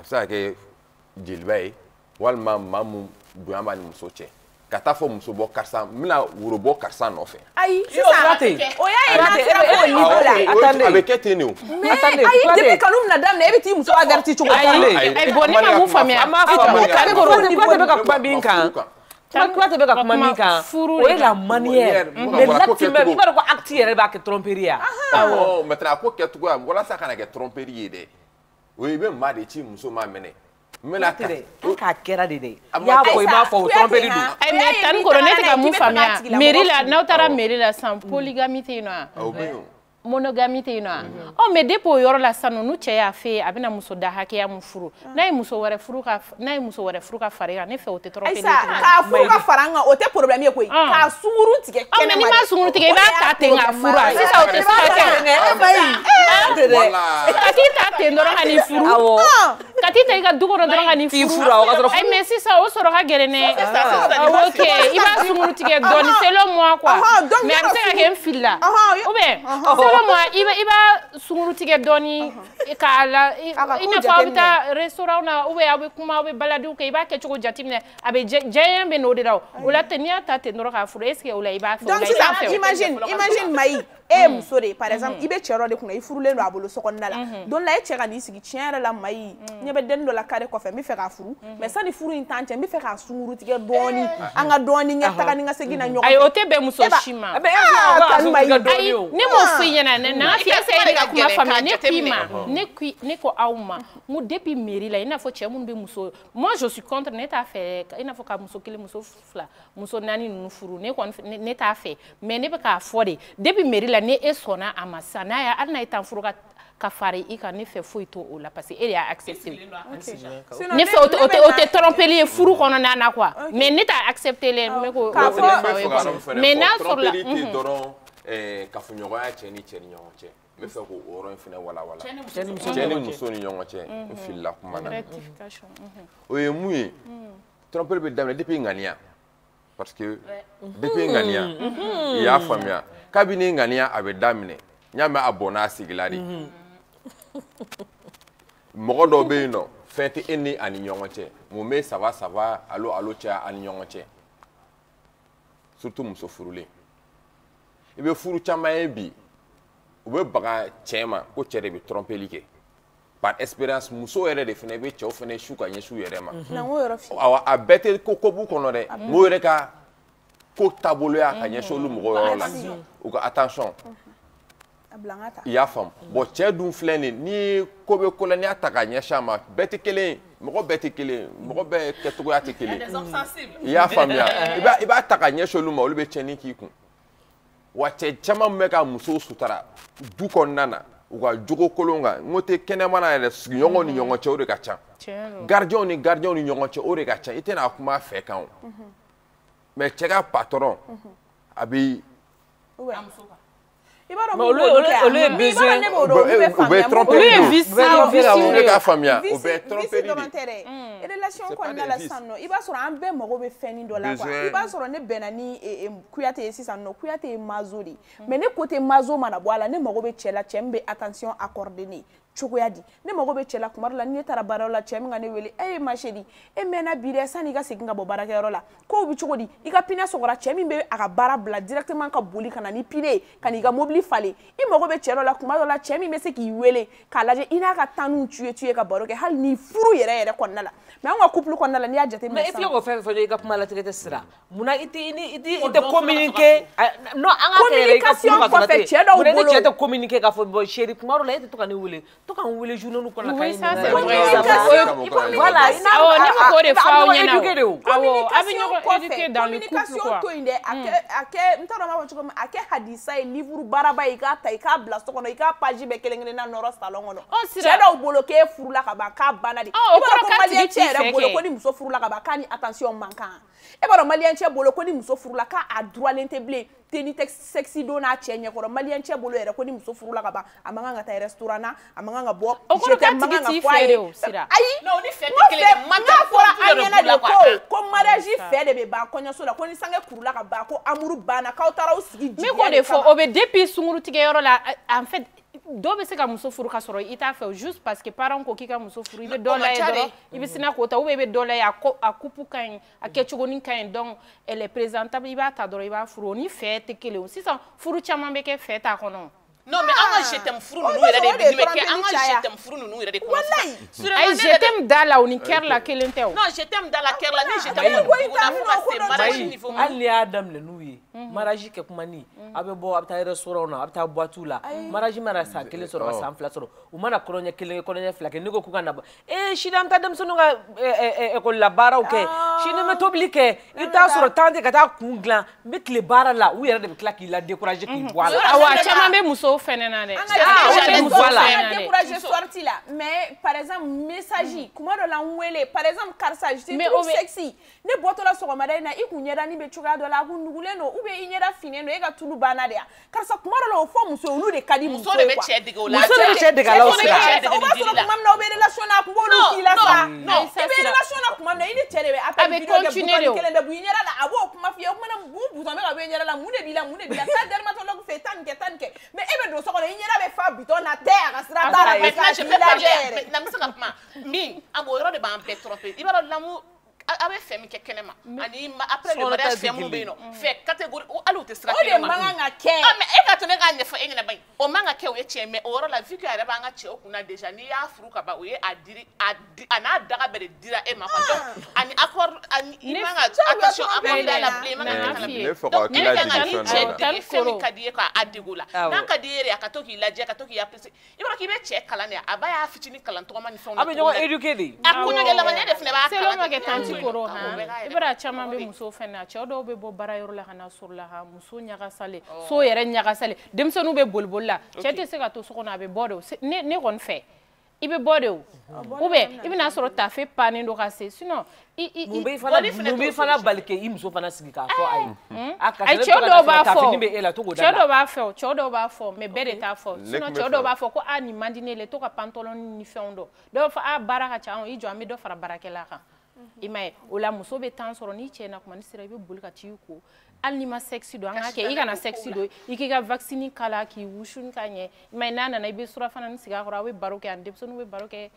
bɛ se ka kɛ jeliba ye walima maa mun bonya b'a ni muso cɛ ka taa fɔ muso bɔ karisa n bɛna woro bɔ karisa nɔfɛ. ayi sisan o y'a ye n'an sera k'o niveau la. a bɛ kɛ ten de o. mais ayi depuis kanu bɛna daminɛ e bɛ t'i muso averti cogo di. ayi bon ne ma mun faamuya. an b'a faamu k'ale kɔrɔ ni kuma tɛ bɛ ka kuma min kan. kuma tɛ bɛ ka kuma min kan o ye la manière mais l'acte même i b'a dɔn ko acte yɛrɛ b'a kɛ tromperie ya. awɔ maintenant a ko kɛcogoya walasa kana kɛ tromperie ye dɛ o ye i bɛ maa de ci muso ma minɛ. Mena tere k'a kɛra de dɛ y'a fɔ i m'a fɔ o tromperie don. ayi mais Tani Koro ne tɛ ka mun faamuya mairie la n'aw taara mairie la sisan polygamie tɛ yen nɔ wa. monogamie tɛ yen nɔ wa. ɔ mais depuis o yɔrɔ la sisan nɔ n'u cɛ y'a fɛ a bɛna muso da hakɛya mun furu n'a ye muso wɛrɛ furu ka n'a ye muso wɛrɛ furu ka fara i kan ne fɛ o tɛ tromperie ye. ayisa k'a furu ka fara an kan o tɛ problème ye koyi k'a sunguru tigɛ kɛnɛma. ɔ mais n'i ma sunguru tigɛ i b'a ta ten k'a furu wa sisan o tɛ se ka kɛ. ka t'i ta ten dɔrɔn ka n'i furu. awɔ ka t'i ta i ka du kɔnɔ dɔrɔn ka n'i furu. ayi mais sisan o sɔrɔ ka gɛlɛn dɛ. ok i b'a sunguru tigɛ dɔɔni selon moi quoi mais a bɛ se ka kɛ n filila ou bien selon moi i b'a sunguru tigɛ dɔɔni k'a la i n'a fɔ aw bɛ taa restaurant na ou bien aw bɛ kuma aw bɛ baladiw kɛ i b'a kɛ cogo jateminɛ a bɛ jɛɲɛ bɛ n'o de la o la ten n'i y'a ta ten dɔrɔn k'a furu est ce que o la i b'a fɛ o la i t'a fɛ o. donc sisan imagine imagine Mayi e ye muso de ye par exemple i bɛ cɛ dɔ de kunna i furulen don a bolo sokɔnɔna la don la e cɛ ka n'i sigi tiɲɛ yɛrɛ la Mayi ɲɛ bɛ denni dɔ la carré kɔfɛ n bɛ fɛ k'a furu mais sani furu in t'an cɛ n bɛ fɛ k'a sunguru tigɛ dɔɔni an ka dɔɔni ɲɛ taga ni ka segin na ɲɔgɔn fɛ. ayi o tɛ bɛn muso si ma. ayi ne m'o f'i ɲɛna n'an fi essayer de ka kuma faamuya ne k'i ma ne k'i ne ko aw ma n ko depuis mairie la i n'a fɔ cɛ minnu bɛ muso moi je suis contre ne t'a fɛ i n'a fɔ ka muso kelen muso fila muso naani ninnu furu ne kɔni ne t'a fɛ mais ne bɛ k'a fɔ de depuis mairie la ni e sɔnna a ma sisan n'a y'a hali n'a ye tan furu ka ka fara i kan ne fɛ foyi t'o la parce que e de y'a accepté ne fɛ o tɛ tromperie ye furu kɔnɔna na quoi mais ne t'a accepté le ne ko mais n'a sɔrɔ la dɔrɔn kafoɲɔgɔnya cɛ ni cɛ ni ɲɔgɔn cɛ n bɛ fɛ k'o yɔrɔ in fɛnɛ walawala cɛ ni muso ni ɲɔgɔn cɛ n filila kuma na o ye mun ye tromperie bɛ daminɛ depuis ŋaniya parce que depuis ŋaniya i y'a faamuya kabini ŋaniya a bɛ daminɛ n y'a mɛn a bɔnna a sigila de mɔgɔ dɔw bɛ yen nɔ fɛn tɛ e ni a ni ɲɔgɔn cɛ mun bɛ saba saba alo alo cɛ a ni ɲɔgɔn cɛ surtout muso furulen i bɛ furu caman ye bi u bɛ baga cɛ ma ko cɛ de bɛ tromperie kɛ par expérience muso yɛrɛ de fana bɛ cɛw fana su ka ɲɛsin u yɛrɛ ma awɔ a bɛɛ tɛ ko ko b'u kɔnɔ dɛ n ko yɛrɛ ka ko taaboloya ka ɲɛsin olu mɔgɔw yɔrɔ la u ka attention i y'a faamu bon cɛ dun filɛ nin ni ko bɛ ko la n'i y'a ta ka ɲɛsin a ma bɛɛ tɛ kelen ye mɔgɔ bɛɛ tɛ kelen ye mɔgɔ bɛɛ kɛcogoya tɛ kelen i y'a faamuya i b'a ta ka ɲɛsin olu ma olu bɛ tiɲɛni k'i kun wa cɛ caman bɛ ka musow sutara du kɔnɔna na u ka jogo kolon kan n ko tɛ kɛnɛmana yɛrɛ sigiɲɔgɔnw ni ɲɔgɔn cɛ o de ka ca gardien ni gardien ni ɲɔgɔn cɛ o de ka ca i tɛna kuma fɛ kan o mais cɛ ka patron a bɛ i b'a dɔn olu ye besoin u bɛ tromper olu ye vice ne k'a faamuya o bɛ tromper de relation kɔnɔna la sisan nɔ i b'a sɔrɔ an bɛɛ mago bɛ fɛn dɔ la quoi i b'a sɔrɔ ne bɛnna ni Kuyate ye sisan nɔ Kuyate ye mazo de mais ne côté mazo mana bɔ a la ne mago bɛ cɛ la cɛ min bɛ attention accorder ne cogoya di ne mago bɛ cɛ la kuma dɔ la ni ne taara baarayɔrɔ la cɛ min ka ne wele e ma chérie e mɛnna bi dɛ sanni i ka segin ka bɔ baarakɛyɔrɔ la kow bɛ cogo di i ka pinɛ sɔgɔra cɛ min bɛ a ka baara bila directement ka boli ka na ni pinɛ ye ka n'i ka mobili falen i mago bɛ cɛ dɔ la kuma dɔ la cɛ min bɛ se k'i wele k'a lajɛ i n'a ka tanu tuye tuye ka baro kɛ hali ni furu yɛrɛ yɛrɛ kɔnɔna la mais an ka couple kɔnɔna la n'i y'a jateminɛ mais i filɛ k'o fɛn fɛn fɔ i ka kuma latigɛ tɛ sira munna i tɛ i tɛ communiquer non an ka kɛ yɛrɛ i ka kuma ka sɔrɔ ten munna ni cɛ tɛ communiquer k'a fɔ bon chérie kuma dɔ la e tɛ to ka ne wele to ka n wele journée kɔnɔ ka voilà awɔ ne ma k'o de fɔ aw ɲɛna awɔ a bɛ ɲɔgɔn éduquer dans le couple quoi to yen dɛ a kɛ n t'a dɔn n b'a fɔ cogo min a kɛ hadisa ye livre baaraba ye i k'a ta i k'a bila so kɔnɔ i k'a page bɛɛ kelen kelenna nɔrɔ salon kɔnɔ cɛ dɔw bolo k'e furula ka ban k'a banna de i b'a dɔn ko maliyɛn cɛ yɛrɛ bolo ko ni muso furula ka ban k'a ni attention man kan e b'a dɔn maliyɛn cɛ bolo ko ni muso furula k'a droitlen tɛ bilen tenue sexy don n'a cɛ ɲɛkɔrɔ maliyɛn cɛ bolo yɛrɛ ko ni muso furula ka ban a man kan ka taa restaurant na a man kan ka bɔ o kɔrɔ k'a tigi t'i fɛ de o sira ayi n'a fɔra an ɲɛna de ko ko mariage fɛ de bɛ ban kɔɲɔso la ko ni sange kurula ka ban ko amour banna k'aw taara aw sigi jigiya de fɔ o bɛ depuis sunguru tigɛyɔrɔ la en fait dɔ bɛ se ka muso furu ka sɔrɔ i t'a fɛ juste parce que parents ko k'i ka muso furu i bɛ dɔ la ye dɔrɔn i bɛ sina k'o ta ou bien i bɛ dɔ la ye a couple ka ɲi a kɛcogonin ka ɲi donc elle est présentable i b'a ta dɔrɔn i b'a furu o ni fɛ tɛ kelen o sisan furu caman bɛ kɛ fɛ t'a kɔnɔ. Non mais an ka je t'aime furu ninnu yɛrɛ de bi mais kɛ an ka je t'aime furu ninnu yɛrɛ de commence. Ayi je t'aime da la o ni kɛr la kelen tɛ o. Non je t'aime da la kɛr la ni je t'aime furu na fo ka se mariage niveau. Hali ni y'a daminɛ n'u ye mariage kɛ kuma ni a bɛ bɔ a bɛ taa restaurant na a bɛ taa boîte la mariage mana san kelen sɔrɔ ka san fila sɔrɔ u mana kɔnɔɲɛ kelen kɔnɔɲɛ fila kɛ ne ko k'u ka na eh sini an bɛ taa denmisɛnninw ka école la baaraw kɛ sini n bɛ tobili kɛ i t'a sɔrɔ temps tɛ ka taa kun dilan n bɛ tile baara la u yɛrɛ de bɛ tila k'i la décourager k'i bɔ a la. Awa caman bɛ musow fɛnɛ na dɛ. Décourager sorti là mais par exemple message kuma dɔ la n wele par exemple karisa je suis trop sexy ne bɔtɔla sɔgɔmada in na i kun ɲɛda bɛ cogoya dɔ la a kun nugulen don ou bien i ɲɛda finnen don e ka tulu banna de ya karisa kuma dɔ la o fɔ muso olu de ka di muso de bɛ cɛ dege o la muso de bɛ cɛ dege a la o sira o b'a sɔrɔ kuma min na o bɛ relation na a kun b'olu k'i la sa i bɛ relation na kuma min na i ni cɛ de bɛ appel vidéo kɛ button kelen bɛ bɔ i ɲɛda la a b'o kuma f'i ye o kuma na bu button bɛ ka bɔ i ɲɛda la mun de b'i la mun de b'i la taa dermatologue fɛ taa nin kɛ taa nin kɛ mais e bɛ don so kɔnɔ i ɲɛda bɛ fa button na tɛ a ka sira t'a la maintenant je peux parler maintenant n bɛ se ka kuma min a b'o yɔrɔ de b'an bɛɛ tromper i b'a dɔn l'amour a bɛ fɛn min kɛ kɛnɛma ani après le mariage fɛn minnu bɛ yen nɔ fɛ catégorie hali u tɛ sira kelen ma o de man kan ka kɛ mais e ka to ne k'a ɲɛfɔ e ɲɛna bayi o man ka kɛ o ye tiɲɛ mais o yɔrɔ la vu que a yɛrɛ b'an ka cɛw kunna déjà n'i y'a furu ka ban o ye a diri a n'a daga bɛɛ de dira e ma quoi donc ani accord ani i man ka attention accord da la bilen i man ka kɛ ne fɛ ka k'i la jigin fɛn dɔ la fɛn min ka di ye k'a dege o la n'a ka di ye yɛrɛ a ka to k'i lajɛ ka to k'i apprécier i b'a dɔn k'i bɛ cɛ kalan de a ba y'a fitinin kalan tɔgɔma ni fɛnw na a bɛ ɲɔgɔn éduquer de a kɔɲɔkɛlamanya de fana b'a kalan selon ma kɛ tanti koro han i bɛra caman bɛ muso fɛnɛ a cɛ dɔw bɛ bɔ baarayɔrɔ la ka na sɔrɔ la ha muso ɲagasalen so yɛrɛ ɲagasalen denmisɛnninw bɛ boliboli la cɛ tɛ se ka to so kɔnɔ a bɛ bɔ de o ne ne kɔni fɛ i bɛ bɔ de o ou bien i bɛna sɔrɔ tafe pannen don ka se sinon i i mun b'i fana mun b'i fana bali kɛ i muso fana sigi k'a fɔ ayi ayi cɛ dɔw b'a fɔ cɛ dɔw b'a fɔ cɛ dɔw b'a fɔ mais bɛɛ de t'a fɔ sinon cɛ dɔw b'a fɔ ko a nin man di ne le to ka pantalon ni fɛnw dɔn dɔw b'a fɔ a baara ka ca i jɔ an bɛ dɔ fara baarakɛla kan i m'a ye o la muso bɛ temps sɔrɔ n'i cɛ na kuma ni sera i bɛ boli ka t'i ko hali n'i ma sexy don an k'a kɛ i kana sexy don i k'i ka vaccine kala k'i wusu ka ɲɛ i m'a ye n'a nana i bɛ surafana ni sigi a kɔrɔ aw bɛ baro kɛ ani denmisɛnninw bɛ baro kɛ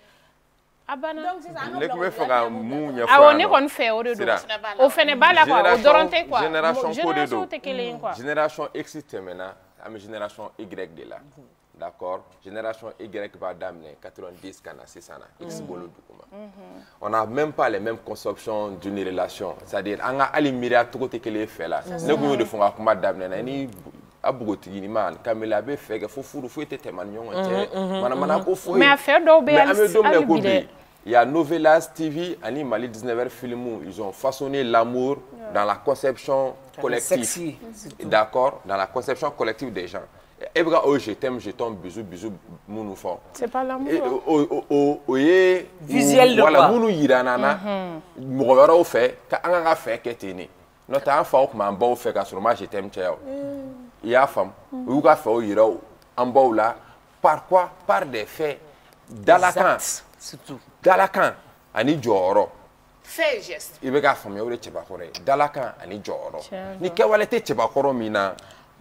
a banna. ne tun bɛ fɛ ka mun ɲɛfɔ yan nɔ awɔ ne kɔni fɛ o de don o fɛnɛ b'a la quoi o dɔrɔn tɛ quoi génération tɛ kelen ye quoi génération X tɛmɛna an bɛ génération Y de la d'accord génération Y b'a daminɛ quatre-vingt-dix ka na sisan na X bolo duguma on n'a même pas les mêmes conceptions d'une relation c'est-à-dire an ka hali miiriya cogo tɛ kelen fɛ la ne kun y'o de fɔ n ka kuma daminɛ na ni a bogotigi ma Kamila a bɛ fɛ kɛ fo furu foyi tɛ tɛmɛ ni ɲɔgɔn cɛ manamana ko foyi mais a fɛ dɔw bɛ mais an bɛ don min na ko bi il y a Novelas T V ani Mali dix-neuf heures film ils ont façonné l'amour dans la conception collective d'accord dans la conception collective des gens e bɛ ka o je t'aime je tombe bisou bisou minnu fɔ c'est pas l'amour o o o ye visuel de quoi voilà minnu yira na na mɔgɔ wɛrɛw fɛ ka an ka fɛ kɛ ten ne n'o tɛ an faw tun b'an baw fɛ ka sɔrɔ ma je t'aime cɛ o i y'a faamu u y'u ka fɛw yira an baw la par quoi par des faits dalakan surtout dalakan ani jɔyɔrɔ fait geste i bɛ k'a faamuya o de ye cɛbakɔrɔ ye dalakan ani jɔyɔrɔ ni kɛwale tɛ cɛbakɔrɔ min na o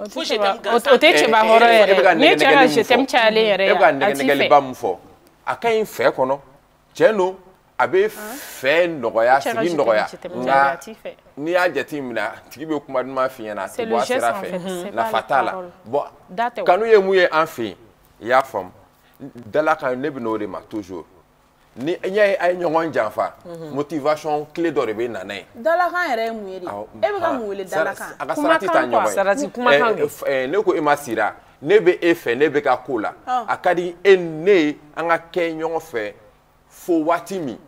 tɛ cɛbakɔrɔ yɛrɛ ni cɛ ka je t'aime cayalen yɛrɛ e bɛ ka nɛgɛnɛgɛliba min fɔ a ka ɲi fɛ kɔnɔ tiɲɛ don a bɛ fɛ nɔgɔya sigi nɔgɔya nka n'i y'a jate minɛ tigi bɛ kuma duman f'i ɲɛna a tɛ bɔ a sira fɛ nafa t'a la bɔn kanu ye mun ye an fɛ yen i y'a faamu dalakan ne bɛ n'o de ma toujours ni n y'a ye a ye ɲɔgɔn janfa motivation clé dɔ de bɛ na n'a ye. dalakan yɛrɛ ye mun ye de e bɛ ka mun wele dalakan a ka sarati ta ɲɔgɔn ye sarati kumakan de ne ko e ma sira ne bɛ e fɛ ne bɛ ka ko la a ka di e ne ye an ka kɛ ɲɔgɔn fɛ fo waati min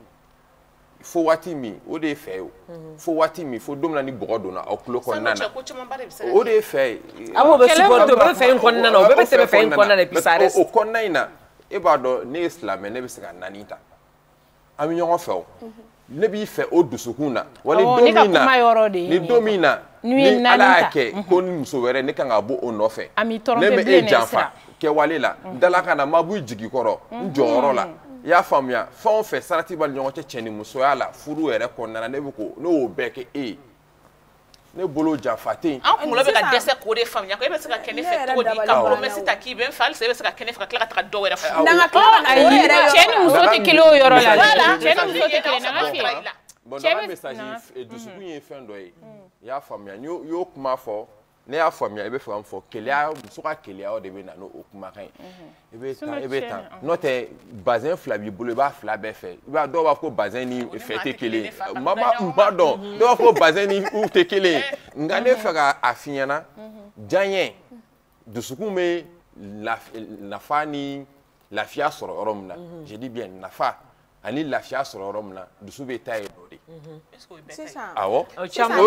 fo waati min o de ye fɛ ye o fo waati min fo don min na ni bɔgɔ donna aw tulo kɔnɔna na o de ye fɛ ye. aw bɛ supporter o bɛ fɛ in kɔnɔna na o bɛɛ bɛ tɛmɛ fɛ in kɔnɔna na et puis ça reste. o kɔnɔna in na e b'a dɔn ne ye silamɛ ne bɛ se ka naani ta. an bɛ ɲɔgɔn fɛ o ne b'i fɛ o dusukun na wa ni don min na ni don min na ni ala y'a kɛ ko ni muso wɛrɛ ne kan ka bɔ o nɔfɛ ne bɛ e janfa kɛwale la dalakan na ma b'i jigi kɔrɔ n jɔyɔrɔ la i y'a faamuya fɛn o fɛn sarati b'a ni ɲɔgɔn cɛ cɛ ni musoya la furu yɛrɛ kɔnɔna na ne bɛ ko ne y'o bɛɛ kɛ e ye ne bolo janfa tɛ yen. an kunkolo bɛ ka dɛsɛ k'o de faamuya ko e bɛ se ka kɛ ne fɛ cogo di ka promesse ta k'i bɛ n fɛ halisa e bɛ se ka kɛ ne fɛ ka tila ka taga dɔ wɛrɛ fɔ. ayi cɛ ni muso tɛ kelen o yɔrɔ la dɛ cɛ ni muso tɛ kelen na n ka fiyɛ. bon dans la message dusukun ye fɛn dɔ ye i y'a faamuya n'i y'o kuma fɔ ne y'a faamuya i bɛ fɛ ka min fɔ keleya muso ka keleya o de bɛ na n'o kumakan ye i bɛ tan i bɛ tan n'o tɛ bazɛn fila b'i bolo i b'a fila bɛɛ fɛ i b'a dɔw b'a fɔ ko bazɛn ni fɛ tɛ kelen ye n b'a dɔn dɔw b'a fɔ ko bazɛn ni u tɛ kelen ye nka ne fɛ k'a f'i ɲɛna diyaɲɛ dusukun bɛ nafa ni lafiya sɔrɔ yɔrɔ min na je dis bien nafa ani lafiya sɔrɔ yɔrɔ min na dusu bɛ taa yen dɔ de. sisan awɔ o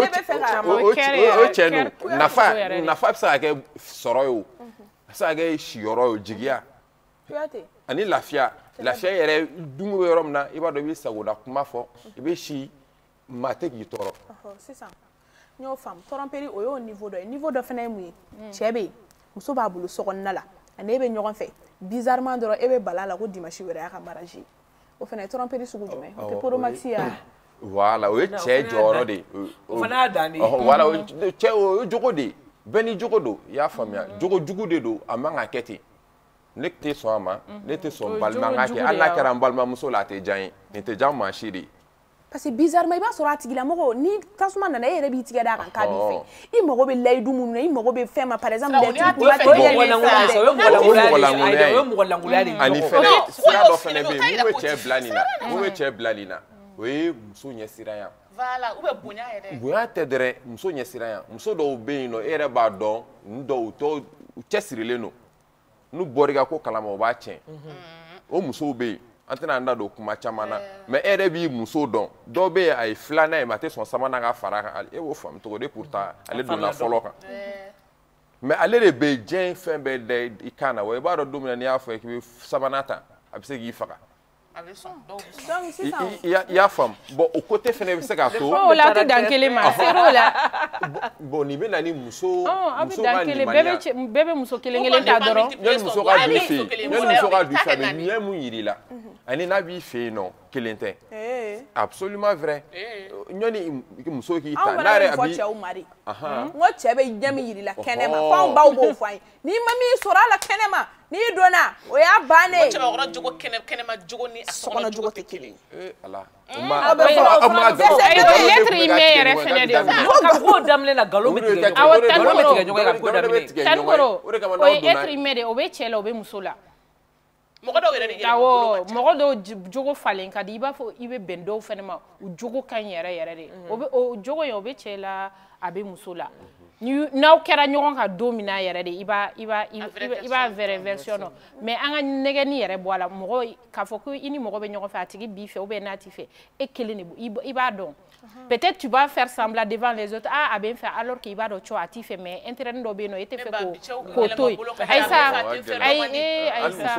cɛ nun nafa nafa bɛ se ka kɛ sɔrɔ ye o a bɛ se ka kɛ siyɔrɔ ye o jigiya ani lafiya lafiya yɛrɛ dunko bɛ yɔrɔ min na i b'a dɔn i bɛ sagoda kuma fɔ i bɛ si maa tɛ k'i tɔɔrɔ. sisan n y'o faamu tɔrɔmperi o y'o niveau dɔ ye niveau dɔ fana ye mun ye cɛ bɛ yen muso b'a bolo sokɔnɔna la ani e bɛ ɲɔgɔn fɛ bizarrement dɔrɔn e bɛ bala la ko dimanche wɛrɛ y'a ka mariage ye o fana ye tɔrɔmperi sugu jumɛn o tɛ poromaxi ya. voilà o ye cɛ jɔyɔrɔ de ye. o fana y'a dan de ye. voilà cɛ o ye jogo de ye bɛɛ ni jogo don i y'a faamuya jogo jugu de don a man ka kɛ ten ne tɛ sɔn a ma ne tɛ sɔn balima n ka kɛ hali n'a kɛra n balimamuso la a tɛ diya n ye nin tɛ diya maa si de ye. parce que bizarrement i b'a sɔrɔ a tigilamɔgɔ ni tasuma nana e yɛrɛ b'i tigɛ d'a kan k'a b'i fɛ i mago bɛ layidu minnu na i mago bɛ fɛn ma par exemple o ye mɔgɔ lankolon de ye ani fɛnɛ sira dɔ fɛnɛ bɛ yen mun bɛ cɛ bila nin na mun bɛ cɛ bila nin na o ye muso ɲɛsiranya. voilà ou bien bonya yɛrɛ. bonya tɛ dɛrɛ muso ɲɛsiranya muso dɔw bɛ yen nɔ e yɛrɛ b'a dɔn n dɔw tɔ cɛsirilen don n'u bɔr'i ka ko kalama o b'a tiɲɛ o musow bɛ yen. an tɛna an da don kuma caman na mais e yɛrɛ b'i muso dɔn dɔw bɛ yen a ye filanan ye mais a tɛ sɔn sabanan ka fara a kan e b'o faamu cogo di pourtant ale donna fɔlɔ kan mais ale de bɛ diɲɛ fɛn bɛɛ da i kan na wa i b'a dɔn don min na n'i y'a fɔ k'i bɛ sabanan ta a bɛ se k'i faga. a bɛ sɔn dɔw bɛ sɔn. donc sisan i y'a faamu bon o côté fɛnɛ bɛ se k'a to. o la a tɛ dan kelen ma ser'o la. bon nin bɛ na ni muso a bɛ dan kelen bɛɛ bɛ muso kelen kelen ta dɔrɔn. yanni muso ka don i fɛ yen yanni muso ka don i fɛ yen a bɛ ɲɛ mun yir'i la ani n'a b'i fɛ yen nɔ kelen tɛ. absolument vrai yanni muso k'i ta n'a yɛrɛ a b'i. anw fana bɛ fɔ cɛw ma de n ko cɛ bɛ ɲɛ min yir'i la kɛnɛma f'anw baw b'o fɔ an ye n'i ma min sɔrɔ a la kɛnɛma n'i donna o y'a bannen. cɛbakɔrɔ jogo kɛnɛma jogo ni a sokɔnɔ jogo tɛ kelen. ee ala. o lettre email yɛrɛ fɛnɛ de ka ko daminɛ na nkalon bɛ tigɛ awɔ ɲɔgɔn ye ka ko daminɛ. Tanikoro o ye lettre email de o bɛ cɛ la o bɛ muso la. mɔgɔ dɔw yɛrɛ de yɛlɛma awɔ mɔgɔ dɔw jogo falen ka di i b'a fɔ i bɛ bɛn dɔw fɛnɛ ma o jogo ka ɲi yɛrɛ yɛrɛ de o bɛ o jogo in o bɛ cɛ la a bɛ muso la. n'aw kɛra ɲɔgɔn kan don min na yɛrɛ de i b'a i b'a i b'a vrai version dɔn mais an ka nɛgɛnni yɛrɛ bɔ a la mɔgɔ k'a fɔ ko i ni mɔgɔ bɛ ɲɔgɔn fɛ a tigi b'i fɛ ou bien n'a t'i fɛ e kelen de i b'a dɔn peut-être tu vas faire semblant devant les autres ah a bɛ n fɛ alors que i b'a dɔn co a t'i fɛ mais intérêt dɔ bɛ yen nɔ e tɛ fɛ k'o k'o to yen ayisa ayi ee ayisa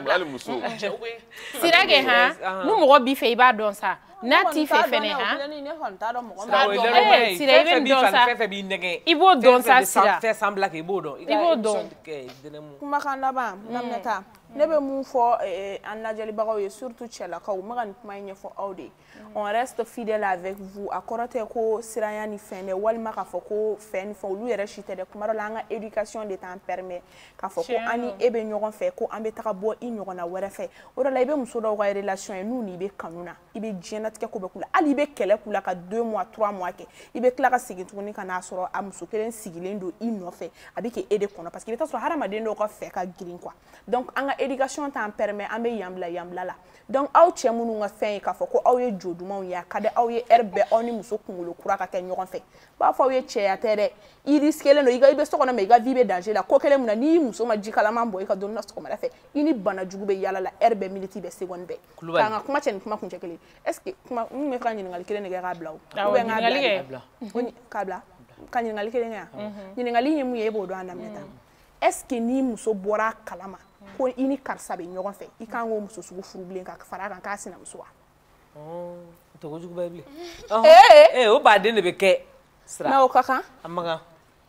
sira kɛ han ni mɔgɔ b'i fɛ i b'a dɔn sa n'a t'i fɛ fɛnɛ han sira i bɛ dɔn sa i b'o dɔn sa sira fɛn semblant kɛ i b'o dɔn i b'o dɔn. kumakan laban Naminata ne bɛ mun fɔ an lajɛlibagaw ye surtout cɛlakaw n bɛ ka nin kuma in ɲɛfɔ aw de on reste fidèle avec vous a kɔrɔ tɛ ko siranya ni fɛn dɛ walima k'a fɔ ko fɛn ni fɛn olu yɛrɛ si tɛ dɛ kuma dɔ la an ka éducation de t'en permet k'a fɔ ko an ni e bɛ ɲɔgɔn fɛ ko an bɛ taga bɔ i ɲɔgɔnna wɛrɛ fɛ o de la i bɛ muso dɔw ka relation ye n'u ni bɛ kanu na i bɛ diɲɛlatigɛ ko bɛɛ k'u la hali i bɛ kɛlɛ k'u la ka deux mois trois mois kɛ i bɛ tila ka segin tuguni ka n'a sɔrɔ a muso kelen sigilen don i nɔfɛ a bɛ kɛ e de kɔnɔ parce que i bɛ taa sɔrɔ hadamaden dɔw ka fɛ ka girin quoi donc an ka éducation t'en permet an bɛ yan bila yan bila la donc aw cɛ minnu ka fɛn ye k'a fɔ ko aw ye jo dumanw ye a ka di aw ye heure bɛɛ aw ni muso kunkolo kura ka kɛ ɲɔgɔn fɛ b'a fɔ aw ye cɛya tɛ dɛ i risquelen don i ka i bɛ so kɔnɔ mais i ka vie bɛ danger la ko kelen min na n'i muso ma ji kalaman bɔ i ka donni na sɔgɔmada fɛ i ni bana jugu bɛ yala la heure bɛɛ minute bɛɛ seconde bɛɛ k'an ka kuma cɛ ni kuma kun cɛ kelen est ce que kuma n bɛ ka ɲininkali kelen de kɛ k'a bila o ou bien k'a bila k'a bila ka ɲininkali kelen kɛ yan ɲininkali ye mun ye e b'o dɔn an Naminata est ce que ni muso bɔra a kalama ko i ni karisa bɛ ɲɔgɔn fɛ i kan k'o muso sugu furu bilen ka fara a kan k'a sinamuso wa. tɔgɔ jugu bɛ bilen ee o baden de bɛ kɛ sira mais o ka kan a ma kan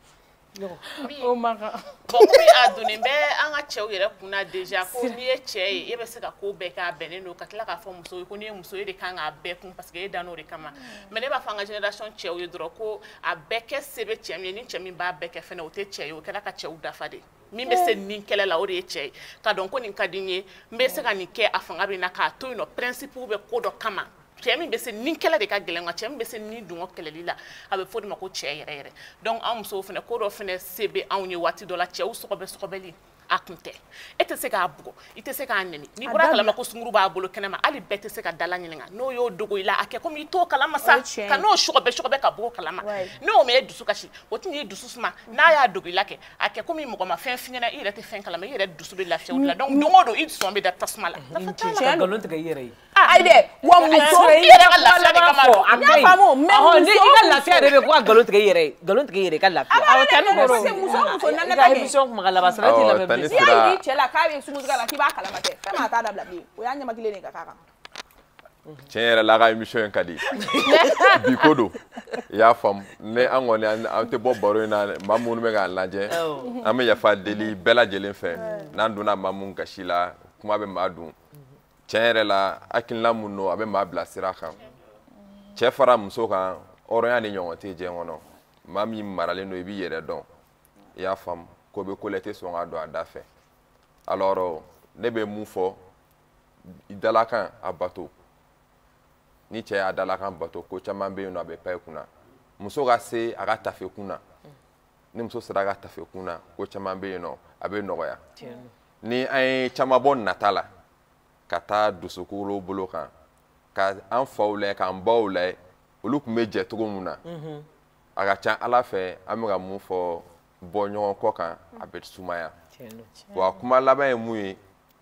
o maka bon mi a donné be an ka cɛw yɛrɛ kunna déjà ko ni ye cɛ ye e bɛ se ka ko bɛɛ k'a bɛnnen don ka tila k'a fɔ muso ye ko ni ye muso ye de kan k'a bɛɛ kun parce que e dan n'o de kama mais ne b'a fɔ an ka génération cɛw ye dɔrɔn ko a bɛɛ kɛ se bɛ cɛ min ye ni cɛ min b'a bɛɛ kɛ fɛnɛ o tɛ cɛ ye o kɛra ka cɛw dafa de min bɛ se nin kɛlɛ la o de ye cɛ ye ka dɔn ko nin ka di n ye n bɛ se ka nin kɛ a fanga bɛ na k'a to yen nɔ principe bɛ ko dɔ kama cɛ min bɛ se nin kɛlɛ de ka gɛlɛn nka cɛ min bɛ se nin dungɔ kɛlɛli la a bɛ fɔ de ma ko cɛ yɛrɛ yɛrɛ donc an musow fɛnɛ ko dɔ fɛnɛ se bɛ anw ye waati dɔ la cɛw sɔgɔbɛ sɔgɔbɛli a kun tɛ e tɛ se k'a bugɔ i tɛ se k'a nɛni n'i bɔra kalama ko sunkuru b'a bolo kɛnɛma hali bɛɛ tɛ se ka dala ɲininka n'o y'o dogo i la a kɛ komi i t'o kalama sa ka n'o sɔgɔbɛ sɔgɔbɛ ka bɔ kalama n'o mɛ e dusu kasi o tɛ n'i dusu suma n'a y'a dogo i la kɛ a kɛ komi mɔgɔ ma fɛn f'i ɲɛna i yɛrɛ tɛ fɛn kalama i yɛrɛ dusu bɛ lafiya o la donc don o don i sɔn bɛ da tasuma la nafa t'a la. nkalon tigɛ i yɛrɛ ye. ayi dɛ wa muso i yɛrɛ ka lafiya de kama a ka ɲi ɔhɔn ni i ka lafiya de bɛ ko ka nkalon tigɛ i yɛrɛ ye nkalon tigɛ i yɛrɛ i ka lafiya. awɔ tɛ ne kɔrɔ muso muso nana ta kɛ i ka émission kuma ka laban sara tɛ lamɛn bilen. n'i y'a yiri cɛ la k'a bɛ sugu la k'i b'a kalama tɛ fɛn maa t'a dabila bilen o y'a ɲɛma kelen de ka k'a kan. tiɲɛ yɛrɛ la a ka émission in ka di bi ko don i y'a faamu ne an kɔni an tɛ bɔ baro in na maa minnu bɛ k'an lajɛ an bɛ yafa deli bɛɛ lajɛlen fɛ n'an donna maa mun gasi la kuma bɛ maa dun tiɲɛ yɛrɛ la hakilina mun don a bɛ maa bila sira kan cɛ fara muso kan hɔrɔnya ni ɲɔgɔn tɛ diɲɛ kɔnɔ maa min maralen don i b'i yɛrɛ dɔn i y'a faamu ko bɛ ko la i tɛ sɔn ka don a da fɛ alors ne bɛ mun fɔ i dalakan a bato ni cɛ y'a dalakan bato ko caman bɛ yen nɔ a bɛ pan i kunna muso ka se a ka tafe kunna ni muso sera a ka tafe kunna ko caman bɛ yen nɔ a bɛ nɔgɔya ni an ye caman bɔ nata la ka taa dusukolo bolo kan ka an faw layɛ k'an baw layɛ olu tun bɛ jɛ cogo min na a ka ca ala fɛ an bɛ ka mun fɔ bɔ ɲɔgɔn kɔ kan a bɛ sumaya wa kuma laban ye mun ye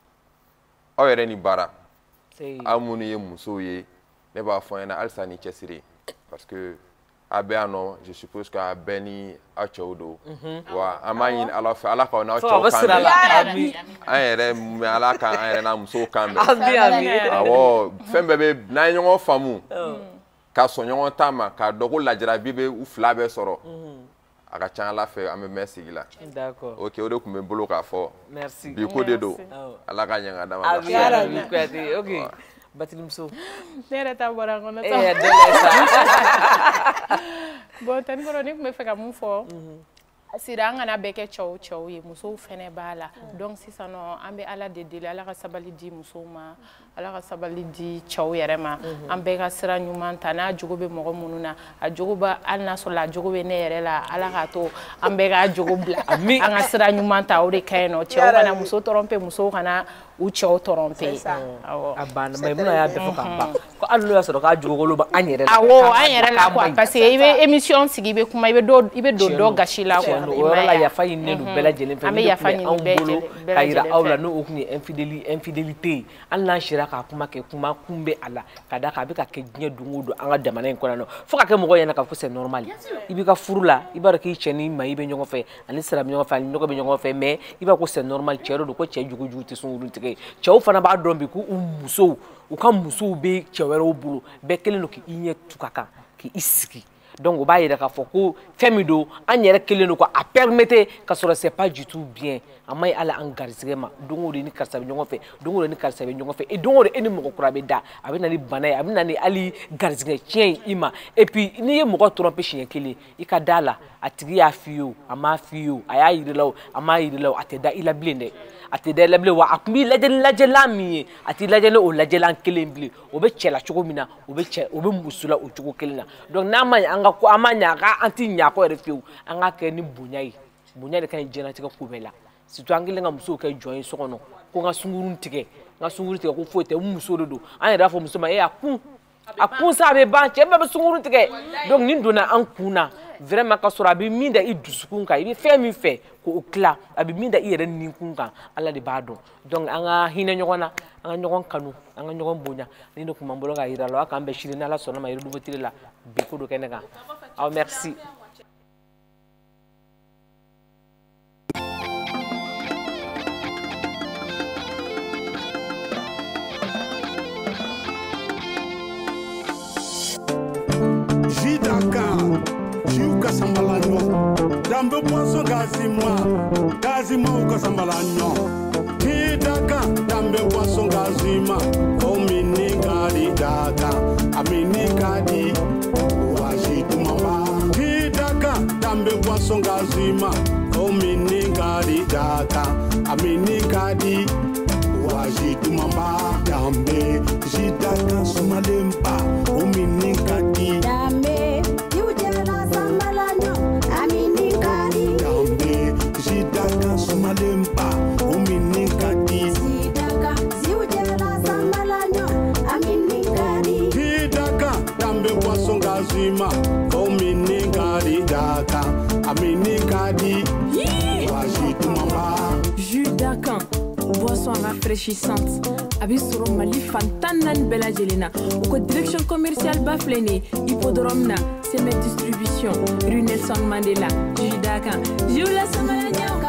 aw yɛrɛ ni baara aw minnu ye musow ye ne b'a fɔ ɲɛna halisa ni cɛsiri parce que a bɛ yan nɔ je suppose que a bɛɛ ni aw cɛw don wa an b'a ɲini ala fɛ ala k'aw n'aw cɛw kan bɛn an yɛrɛ mɛ ala kan an yɛrɛ n'a musow kan bɛn awɔ fɛn bɛɛ bɛ n'an ye ɲɔgɔn faamu ka sɔn ɲɔgɔn ta ma k'a dɔn ko lajarabi bɛ u fila bɛɛ sɔrɔ a ka ca ala fɛ an bɛ mɛn sigi la ok o de tun bɛ n bolo k'a fɔ bi ko de don ala ka ɲɛ ka d'a ma lafiya ok Batilimuso ne yɛrɛ ta bɔra kɔnɔ e yɛrɛ dɛmɛ sa bon tani kɔrɔ ne tun bɛ fɛ ka mun fɔ sira an kana bɛɛ kɛ cɛw cɛw ye musow fɛnɛ b'a la donc sisan nɔ an bɛ ala de deli ala ka sabali di musow ma ala ka sabali di cɛw yɛrɛ ma an bɛɛ ka sira ɲuman ta n'a jogo bɛ mɔgɔ minnu na a jogo bɛ hali n'a sɔrɔ a jogo bɛ ne yɛrɛ la ala k'a to an bɛɛ ka jogo bila an ka sira ɲuman ta o de ka ɲi nɔ cɛw kana muso tɔrɔmpe musow kana u cɛw tɔrɔmpe a banna Maimuna y'a bɛɛ fɔ k'a ban ko hali n'o y'a sɔrɔ k'a jogolo bɛ an yɛrɛ la awɔ an yɛrɛ la quoi parce que i bɛ émission sigi i bɛ kuma i bɛ dɔ i bɛ don dɔ gasi la quoi o yɔrɔ la yafa ɲininen don bɛɛ lajɛlen fɛ an bɛ yafa ɲini bɛɛ lajɛlen fɛ ka yira aw la n'o tun ye infidélité infidélité ye hali n'an sera k'a kuma kɛ kuma kun bɛ a la ka d'a kan a bɛ ka kɛ diɲɛ don o don an ka jamana in kɔnɔ fo ka kɛ mɔgɔw ɲɛna k'a fɔ c'est normal i b'i ka furu la i b'a dɔn k'i cɛ ni maa i bɛ ɲɔgɔn fɛ ani sira bɛ ɲɔgɔn fɛ ani nɔgɔ bɛ ɲɔgɔn fɛ mais i b'a ko c'est normal cɛ don ko cɛ jugu jugu tɛ sɔn olu tigɛ cɛw fana b'a dɔn bi ko u musow u ka musow bɛ cɛ wɛrɛw bolo bɛɛ kelen don k'i ɲɛ tu ka kan k'i sigi donc o b'a yira k'a fɔ ko fɛn min don an yɛrɛ kelen don ko a permettre ka sɔrɔ c'est pas du tout bien a ma ɲi hali an garisɛgɛ ma don o don ni karisa bɛ ɲɔgɔn fɛ don o don ni karisa bɛ ɲɔgɔn fɛ et don o don e ni mɔgɔ kura bɛ da a bɛ na ni bana ye a bɛ na ni hali garisɛgɛ tiɲɛ ye i ma et puis n'i ye mɔgɔ tromper siɲɛ kelen i ka da la a tigi y'a f'i ye o a m'a f'i ye o a y'a yir'i la o a m'a yir'i la o a tɛ da i la bilen dɛ a tɛ da i la bilen wa a tun b'i lajɛ ni lajɛlan min ye a t'i lajɛ ni o lajɛlan kelen bilen o bɛ cɛ la cogo min na o bɛ cɛ o bɛ muso la o cogo kelen na donc n'a ma ɲɛ an ka ko an ma ɲɛ a ka an tɛ ɲɛ a kɔ yɛrɛ fiyewu an k'a kɛ ni bonya ye bonya de ka ɲi diɲɛlatigɛ ko bɛɛ la surtout an kelen ka musow kɛ jɔn ye so kɔnɔ ko n ka sunkurun tigɛ n ka sunkurun tigɛ ko foyi tɛ n muso de don an yɛrɛ b'a fɔ muso ma e a kun a kun sa a bɛ ban cɛ bɛɛ bɛ sunkurun tigɛ donc nin donna an kun na vraiment ka sɔrɔ a bɛ min da i dusukun kan i bɛ fɛn min fɛ k'o tila a bɛ min da i yɛrɛ ninkun kan ala de b'a dɔn donc an ka hinɛ ɲɔgɔn na an ka ɲɔgɔn kanu an ka ɲɔgɔn bonya ni de tun b'an bolo k'a yira la aw k'an bɛn sini ni ala sɔnna ma Nouveau Télé la bi ko dɔ kɛnɛ kan aw merci. Jidaka, Jiuka Sambalanyo, dambe boisson gazima gazima ukasambala nyo Tidaka dambe boisson gazima omini gadi daka amini gadi wajitu mama Tidaka dambe boisson gazima omini gadi daka amini gadi wajitu mama dambe jidaka sumalempa omini gadi dambe yujela sambalanyo amini gadi dambe jidaka sumalempa omini gadi sidaka yujela sambalanyo amini gadi Tidaka dambe boisson gazima omini gadi daka amini gadi wajitu mama Judakan, boisson rafraîchissante. Abisoro Mali Fantanan Bella Jelena. Au direction commerciale Baflene, Hippodrome na, Semet Distribution, rue Nelson Mandela, Judakan. Jula Samalanya.